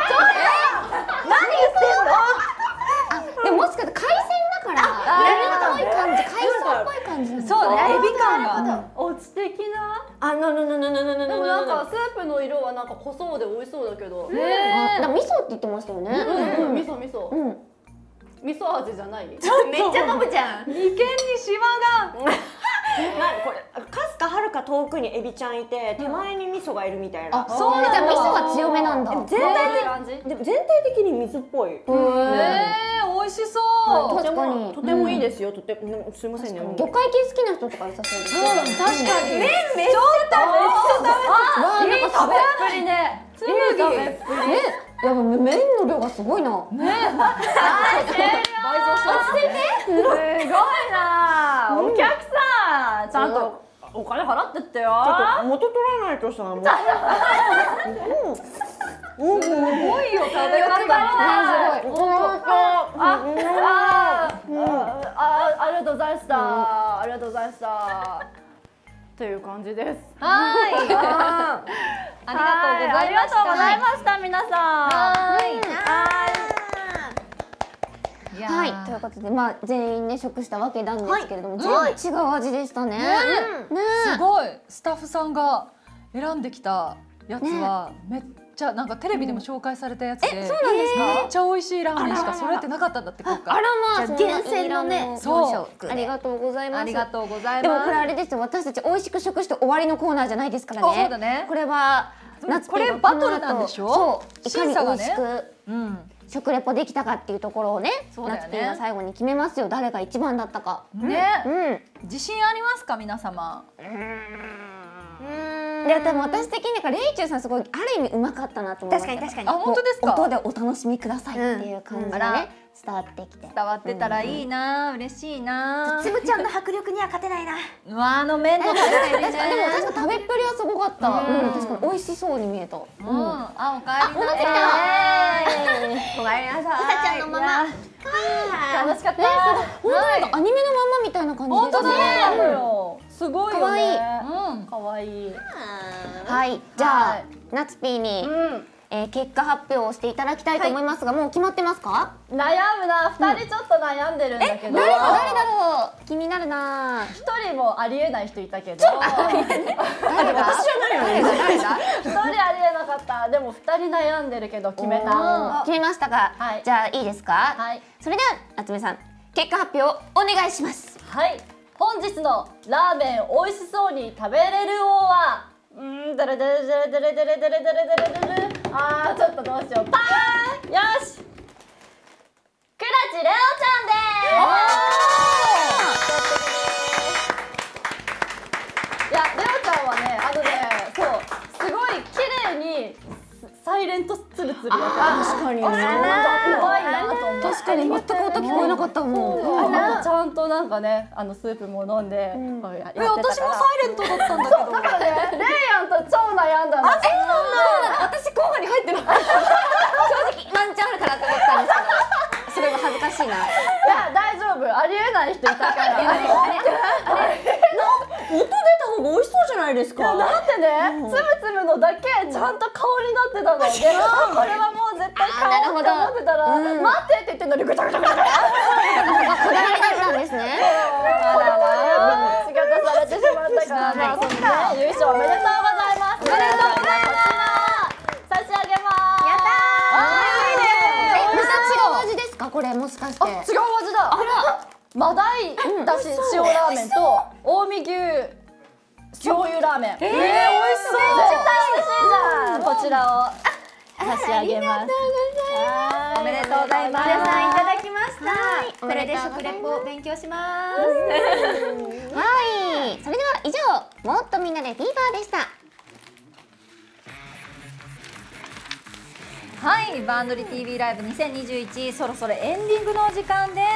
でももしかして海鮮だから海っぽい感じ、海藻っぽい感じなんですよ。 そうね、エビ感が。 おち的な。 あ、なななななななでもなんかな。 スープの色はなんか濃そうで美味しそうだけど。 あ、でも味噌って言ってましたよね。 うんうん、味噌味噌。 うん。 味噌味じゃない。 めっちゃ飲むじゃん。 眉間にシワが。 なこれかすかはるか遠くにエビちゃんいて手前に味噌がいるみたいな。 あ、そうなんだ。じゃあ味噌が強めなんだ。 全こういう体感じ。 的でも全体的に水っぽい。 ええ、美味しそう。 とて確かにもとてもいいですよ。とてもすいませんね。 魚介系好きな人とか良さそうですね。 確かに。 麺めっちゃめっちゃ食べ。 わあ、なんか食べ食べっぷりね。つむぎ。 え、いや麺の量がすごいな。 ね。はい、終了。倍増してますね。 すごいな。お客さん、ちゃんとお金払ってってよ。 ちょっと元取らないとさ。もうすごいよ、食べ方あ、すごい。 あ、あ、あ、ありがとうございました。ありがとうございました。という感じです。 はい。ありがとうございはいありました。 がとうございました、皆さん。 はい。 はい。 いやーはい、というわいうことで、まあ全員ね食したわけなんですけれども、 はい全部違う味でしたね。ねすごいスタッフさんが選んできたやつはめっちゃなんかテレビでも紹介されたやつで、え、そうなんですか？めっちゃ美味しいラーメンしか揃えてなかったんだって今回。 あらまあ、 じゃあ厳選のね、 そうありがとうございます。 ありがとうございます。 でもこれあれですよ、私たち美味しく食して終わりのコーナーじゃないですからね。 そうだね。 これは夏これバトルなんでしょ？ そう、いかに美味しくうん。 食レポできたかっていうところをね、 そうだよね夏ピーが最後に決めますよ。誰が一番だったか。 ね、 うん。 自信ありますか皆様？ で、多分私的にはレイチューさんすごいある意味うまかったなと思いました。 確かに確かに。 あ、本当ですか？ 音でお楽しみくださいっていう感じでうんあらね、伝わってきて。 伝わってたらいいな、嬉しいな。 つむちゃんの迫力には勝てないな。 うわ、あの麺の食べたいですね。 でも確か食べっぷりはすごかった。うん、確かに美味しそうに見えた。 うん、あ、おかえりなさい。 おかえりなさい。 うさちゃんのママ。 楽しかった。 本当なんかアニメのまんまみたいな感じですね。 本当だよ。すごいよね。うん、 可愛い。 はい、じゃあはい夏ピーにうん。 えー結果発表をしていただきたいと思いますが、もう決まってますか？ 悩むな、二人ちょっと悩んでるんだけど。 誰だ誰だろう。気になるな。 一人もありえない人いたけど。一人あり誰だ誰だ誰だ。 えなかった。でも二人悩んでるけど決めた。 決めましたか？ はいじゃあいいですか？ はい。 それでは夏目さん結果発表お願いします。 はい。本日のラーメン美味しそうに食べれる王は、うーん、だれだれだれだれだれだれだれだれだれ。あー、ちょっとどうしよう。パーン。よし。倉地レオちゃんです。いや、レオちゃんはね、あのね、そう、すごい綺麗にサイレントツルツルやってた。 確かにあれなんか怖いなと思って。 確かに全く音聞こえなかったもん。 あとちゃんとなんかね、あのスープも飲んで、こうやってえ、 たから。 私もサイレントだったんだけど。 だからね、レイヤンと超悩んだの。あ、そうなんだ。 私候補に入ってない。正直ワンチャンあるかなと思ったんですけど、それは恥ずかしいな。 いや、大丈夫。ありえない人いたから。 音出た方が美味しそうじゃないですか。 だってね、つむつむのだけちゃんと香りになってたので、あこれはもう絶対香りって思ってたら、待ってって言ってんのにぐちゃぐちゃぐちゃぐちゃ。 こだわりだったんですね。 あらら、仕方されてしまったから、まあそのね、優勝おめでとうございます。おめでとうございます。差し上げます。やったー。 え、また違う味ですかこれもしかして。 違う味だ。あら、マダイだし塩ラーメンと近江牛醤油ラーメン。えー、美味しそう。絶対美味しいじゃん。こちらを差し上げます。 おめでとうございます。 皆さんいただきました。 はいこれで食レポを勉強します。 はい、それでは以上もっとみんなでフィーバーでした。 はい、バンドリ ティーブイ ライブにせんにじゅういち、そろそろエンディングのお時間です。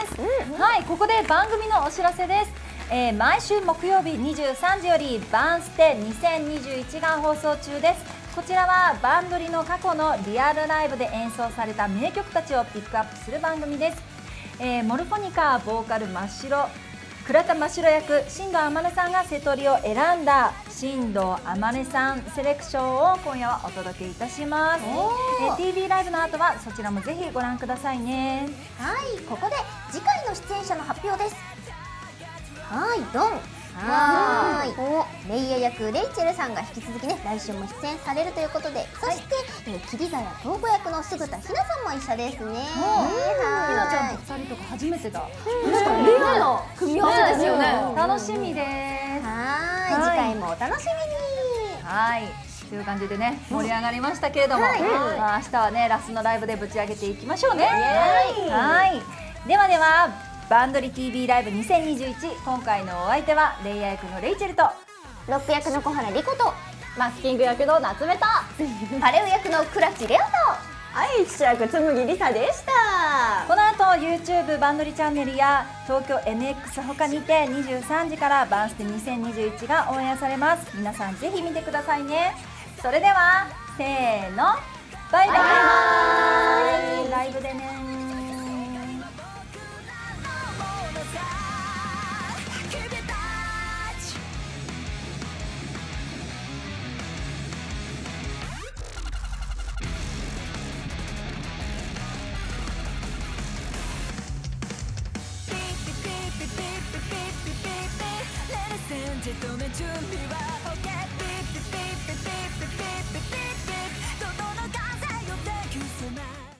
はい、ここで番組のお知らせです。えー毎週木曜日にじゅうさんじよりバンステにせんにじゅういちが放送中です。こちらはバンドリの過去のリアルライブで演奏された名曲たちをピックアップする番組です。えーモルフォニカボーカル真っ白倉田真白役新藤天音さんが瀬戸りを選んだ新藤天音さんセレクションを今夜はお届けいたします。えー ティーブイ ライブの後はそちらもぜひご覧くださいね。 はい、ここで次回の出演者の発表です。はい、ドン。はーい。レイヤ役レイチェルさんが引き続きね、来週も出演されるということで、そして、えー、桐ヶ谷東子役の菅田ひなさんも一緒ですね。 ひなちゃんはとふたりとか初めてだ。 確かにレアの組み合わせですよね。 楽しみです。 ーい。はーい、次回もお楽しみに。 はい。という感じでね、盛り上がりましたけれども、 はいまあ明日はねラストのライブでぶち上げていきましょうね。はい。ではではバンドリ ティーブイ ライブにせんにじゅういち、今回のお相手はレイヤー役のレイチェルとロック役の小原莉子とマスキング役の夏目とパレオ役の倉地レオと。 はい、記者役紬りさでした。 この後 YouTube バンドリチャンネルや東京 エヌエックス 他にてにじゅうさんじからバンステにせんにじゅういちがオンエアされます。皆さんぜひ見てくださいね。それではせーの、バイバイ。